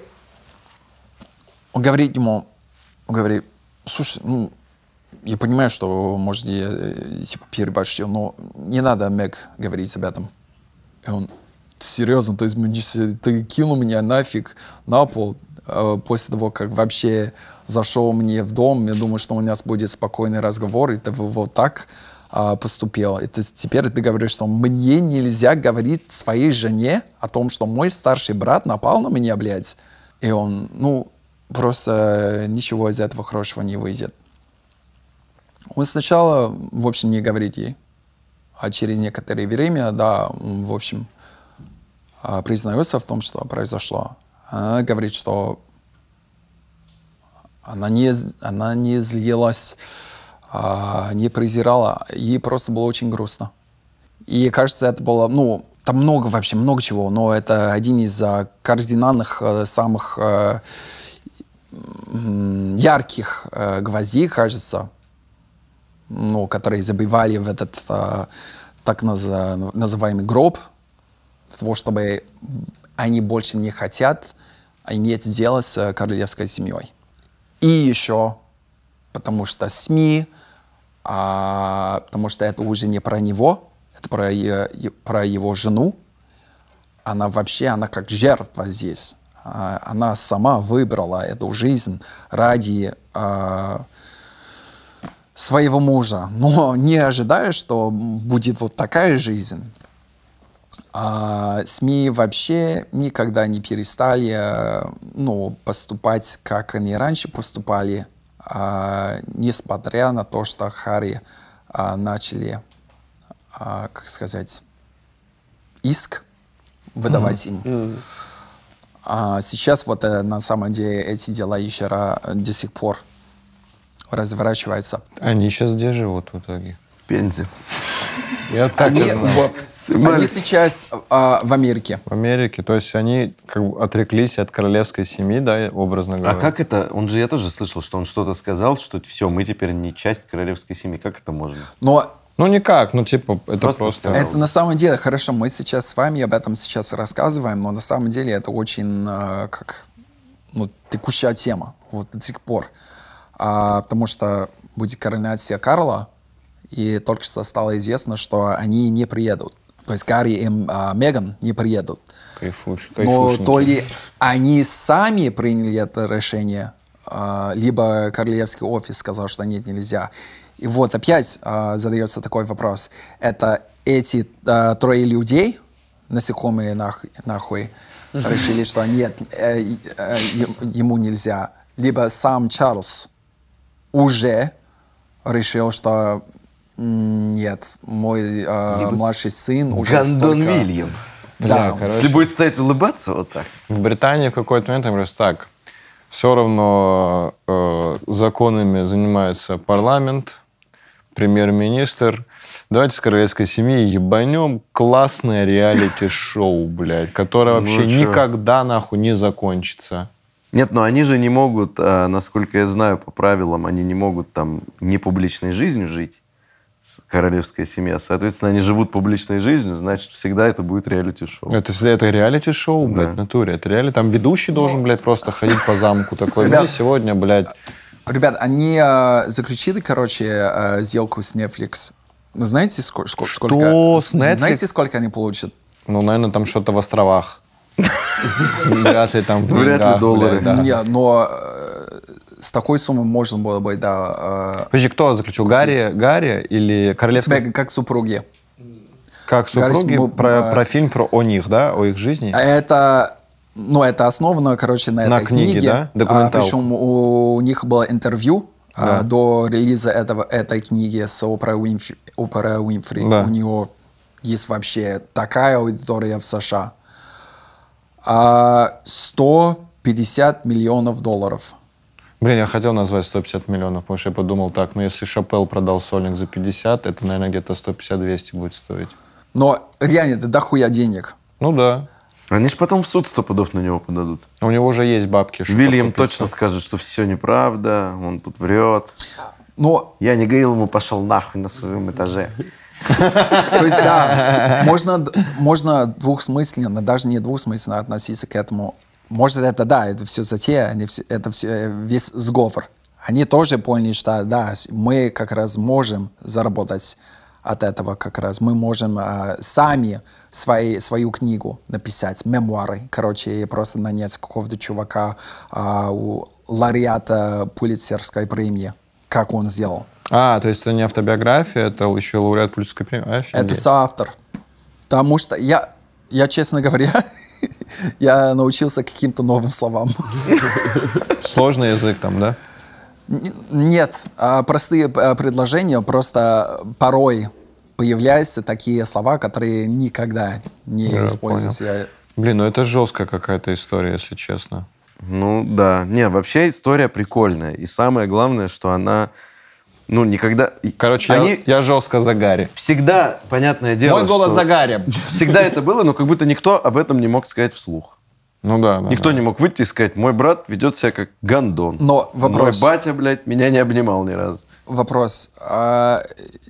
он говорит ему, он говорит, слушай, ну, я понимаю, что, может, я типа переборщил, но не надо, Мэг, говорить об этом. И он, серьезно, ты, ты кинул меня нафиг на пол, после того, как вообще зашел мне в дом, я думаю, что у нас будет спокойный разговор, и ты вот так а, поступил. И ты, теперь ты говоришь, что мне нельзя говорить своей жене о том, что мой старший брат напал на меня, блядь. И он, ну, просто ничего из этого хорошего не выйдет. Он сначала, в общем, не говорит ей, а через некоторое время, да, он, в общем, признается в том, что произошло. Она говорит, что она не, она не злилась, а, не презирала. Ей просто было очень грустно. И, кажется, это было, ну, там много вообще, много чего, но это один из а, кардинальных, а, самых а, ярких а, гвоздей, кажется, ну, которые забивали в этот а, так наз- называемый гроб, для того, чтобы они больше не хотят иметь дело с королевской семьей. И еще, потому что СМИ, а, потому что это уже не про него, это про, про его жену. Она вообще, она как жертва здесь. А, она сама выбрала эту жизнь ради а, своего мужа. Но не ожидая, что будет вот такая жизнь. А СМИ вообще никогда не перестали э, ну, поступать, как они раньше поступали, а, несмотря на то, что Харри а, начали, а, как сказать, иск выдавать mm-hmm. им. Mm-hmm. А сейчас вот э, на самом деле эти дела еще ра, до сих пор разворачиваются. Они сейчас где живут в итоге? В Пензе. Я так они, вот, они сейчас а, в Америке. В Америке, то есть они как бы отреклись от королевской семьи, да, образно говоря. А как это? Он же, я тоже слышал, что он что-то сказал, что все, мы теперь не часть королевской семьи. Как это можно? Но Ну, никак, ну, типа, это просто... просто... Это на самом деле, хорошо, мы сейчас с вами об этом сейчас рассказываем, но на самом деле это очень, э, как, ну, текущая тема, вот до сих пор. А, потому что будет коронация Карла, и только что стало известно, что они не приедут. То есть Гарри и э, Меган не приедут. Кайфуш, но то ли они сами приняли это решение, э, либо королевский офис сказал, что нет, нельзя. И вот опять э, задается такой вопрос. Это эти э, трое людей, насекомые нах, нахуй, mm-hmm. решили, что нет, э, э, ему нельзя. Либо сам Чарльз уже решил, что нет, мой э, младший сын уже Гандон столько... Вильям. Да. Бля, Если будет стоять улыбаться вот так. В Британии в какой-то момент им говорят, так, все равно э, законами занимается парламент, премьер-министр. Давайте с королевской семьи ебанем классное реалити-шоу, блядь, которое вообще ну, никогда нахуй не закончится. Нет, но они же не могут, насколько я знаю по правилам, они не могут там не публичной жизнью жить, королевская семья. Соответственно, они живут публичной жизнью, значит, всегда это будет реалити-шоу. Это, это реалити-шоу, блядь, да. В натуре. Это реально. Там ведущий должен, блядь, просто ходить по замку такой. Ребят, сегодня, блядь... Ребят, они э, заключили, короче, э, сделку с Netflix. Знаете, сколько, сколько, сколько, с Netflix? Знаете, сколько они получат? Ну, наверное, там что-то в островах. Вряд ли там в Вряд ли доллары. Нет, но с такой суммой можно было бы, да... Подожди, кто заключил? Гарри, Гарри или королевская? Как супруги. Как супруги? Про фильм про о них, да? О их жизни? Это... Ну, это основано, короче, на, на этой книге. книге. Да? Документалка. А, причем у, у них было интервью да. а, до релиза этого, этой книги с Опрой Уинфри. Опрой Уинфри. Да. У нее есть вообще такая аудитория в США. А, сто пятьдесят миллионов долларов. Блин, я хотел назвать сто пятьдесят миллионов, потому что я подумал так, ну если Шапел продал сольник за пятьдесят, это, наверное, где-то сто пятьдесят - двести будет стоить. Но реально, это дохуя денег. Ну да. Они же потом в суд сто пудов на него подадут. У него уже есть бабки. Вильям точно скажет, что все неправда, он тут врет. Но... Я не говорил ему, пошел нахуй на своем этаже. То есть, да, можно, можно двухсмысленно, даже не двухсмысленно относиться к этому. Может, это, да, это все затея, это все, весь сговор. Они тоже поняли, что, да, мы как раз можем заработать от этого как раз. Мы можем э, сами свои, свою книгу написать, мемуары. Короче, просто нанять какого-то чувака, э, у лауреата Пулитцерской премии, как он сделал. А, то есть это не автобиография, это еще лауреат Пулитцерской премии? Офигеть. Это соавтор. Потому что я, я честно говоря, я научился каким-то новым словам. Сложный язык там, да? Нет, простые предложения, просто порой появляются такие слова, которые никогда не Я используются. Я... Блин, ну это жесткая какая-то история, если честно. Ну да. Не, вообще история прикольная. И самое главное, что она, ну, никогда... Короче, Они... я, я жестко за Гарри. Всегда, понятное дело, Мой голос что... за Гарри. Всегда это было, но как будто никто об этом не мог сказать вслух. Ну да, да. Никто да. не мог выйти и сказать, мой брат ведет себя как гандон. Но вопрос... Мой батя, блядь, меня не обнимал ни разу. Вопрос. А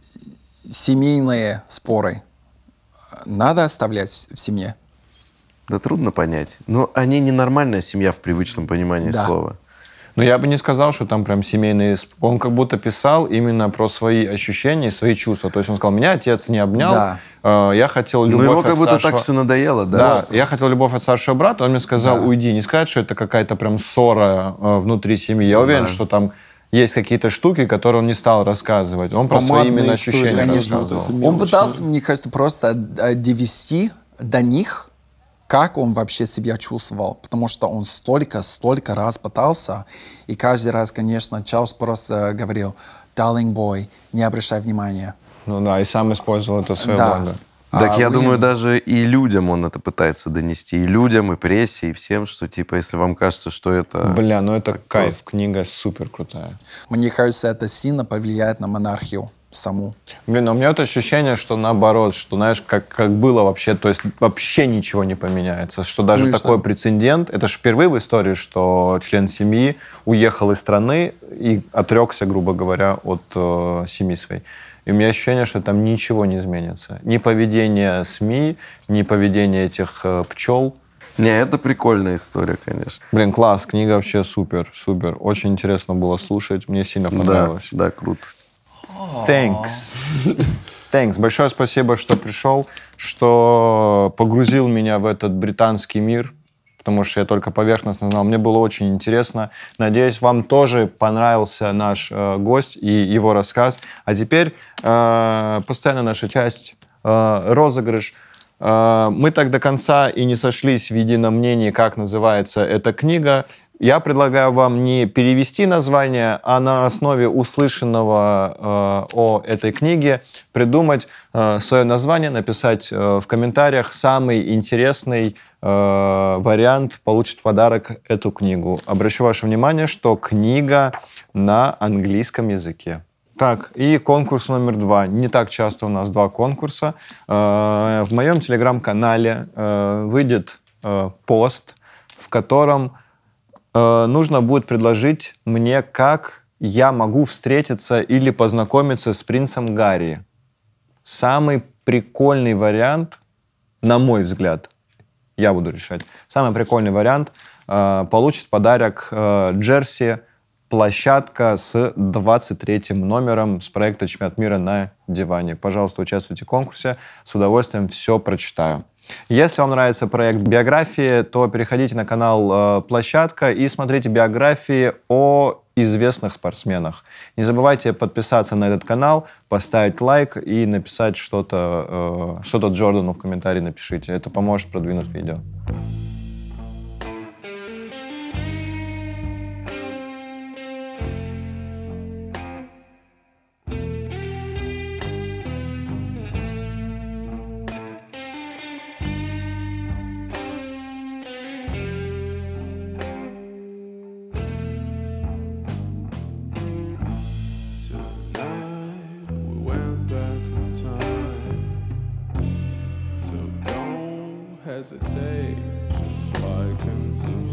семейные споры надо оставлять в семье? Да трудно понять. Но они ненормальная семья в привычном понимании да. слова. Но я бы не сказал, что там прям семейные... Он как будто писал именно про свои ощущения, свои чувства. То есть он сказал, меня отец не обнял, да. э, я хотел любовь Ну, ему как от будто старшего... так все надоело, да? Да, я хотел любовь от старшего брата, он мне сказал, да. уйди. Не сказать, что это какая-то прям ссора э, внутри семьи. Я уверен, да. что там есть какие-то штуки, которые он не стал рассказывать. Он про свои именно ощущения конечно. рассказывал. Он пытался, мне кажется, просто довести до них, как он вообще себя чувствовал, потому что он столько, столько раз пытался, и каждый раз, конечно, Чарльз просто говорил: «Darling boy, не обращай внимания». Ну да, и сам использовал это в свое Да. благо. Так А я Уильям- думаю, даже и людям он это пытается донести. И людям, и прессе, и всем, что, типа, если вам кажется, что это... Бля, ну это так кайф, просто. книга супер крутая. Мне кажется, это сильно повлияет на монархию саму. Блин, а у меня вот ощущение, что наоборот, что, знаешь, как, как было вообще, то есть вообще ничего не поменяется, что даже Конечно. такой прецедент, это же впервые в истории, что член семьи уехал из страны и отрекся, грубо говоря, от э, семьи своей. И у меня ощущение, что там ничего не изменится. Ни поведение СМИ, ни поведение этих э, пчел. Не, это прикольная история, конечно. Блин, класс, книга вообще супер, супер. Очень интересно было слушать, мне сильно Да, понравилось. да, круто. Thanks. Thanks. Большое спасибо, что пришел, что погрузил меня в этот британский мир, потому что я только поверхностно знал. Мне было очень интересно. Надеюсь, вам тоже понравился наш э, гость и его рассказ. А теперь э, постоянно наша часть э, розыгрыш. Э, мы так до конца и не сошлись в едином мнении, как называется эта книга. Я предлагаю вам не перевести название, а на основе услышанного э, о этой книге придумать э, свое название, написать э, в комментариях самый интересный э, вариант, получит в подарок эту книгу. Обращу ваше внимание, что книга на английском языке. Так, и конкурс номер два. Не так часто у нас два конкурса. Э, в моем телеграм-канале э, выйдет э, пост, в котором нужно будет предложить мне, как я могу встретиться или познакомиться с принцем Гарри. Самый прикольный вариант, на мой взгляд, я буду решать, самый прикольный вариант э, получит в подарок э, джерси площадка с двадцать третьим номером с проекта «Чемпионат мира на диване». Пожалуйста, участвуйте в конкурсе, с удовольствием все прочитаю. Если вам нравится проект биографии, то переходите на канал э, «Площадка» и смотрите биографии о известных спортсменах. Не забывайте подписаться на этот канал, поставить лайк и написать что-то э, что-то Джордану в комментарии напишите. Это поможет продвинуть видео. Tonight we went back in time, so don't hesitate, just like in some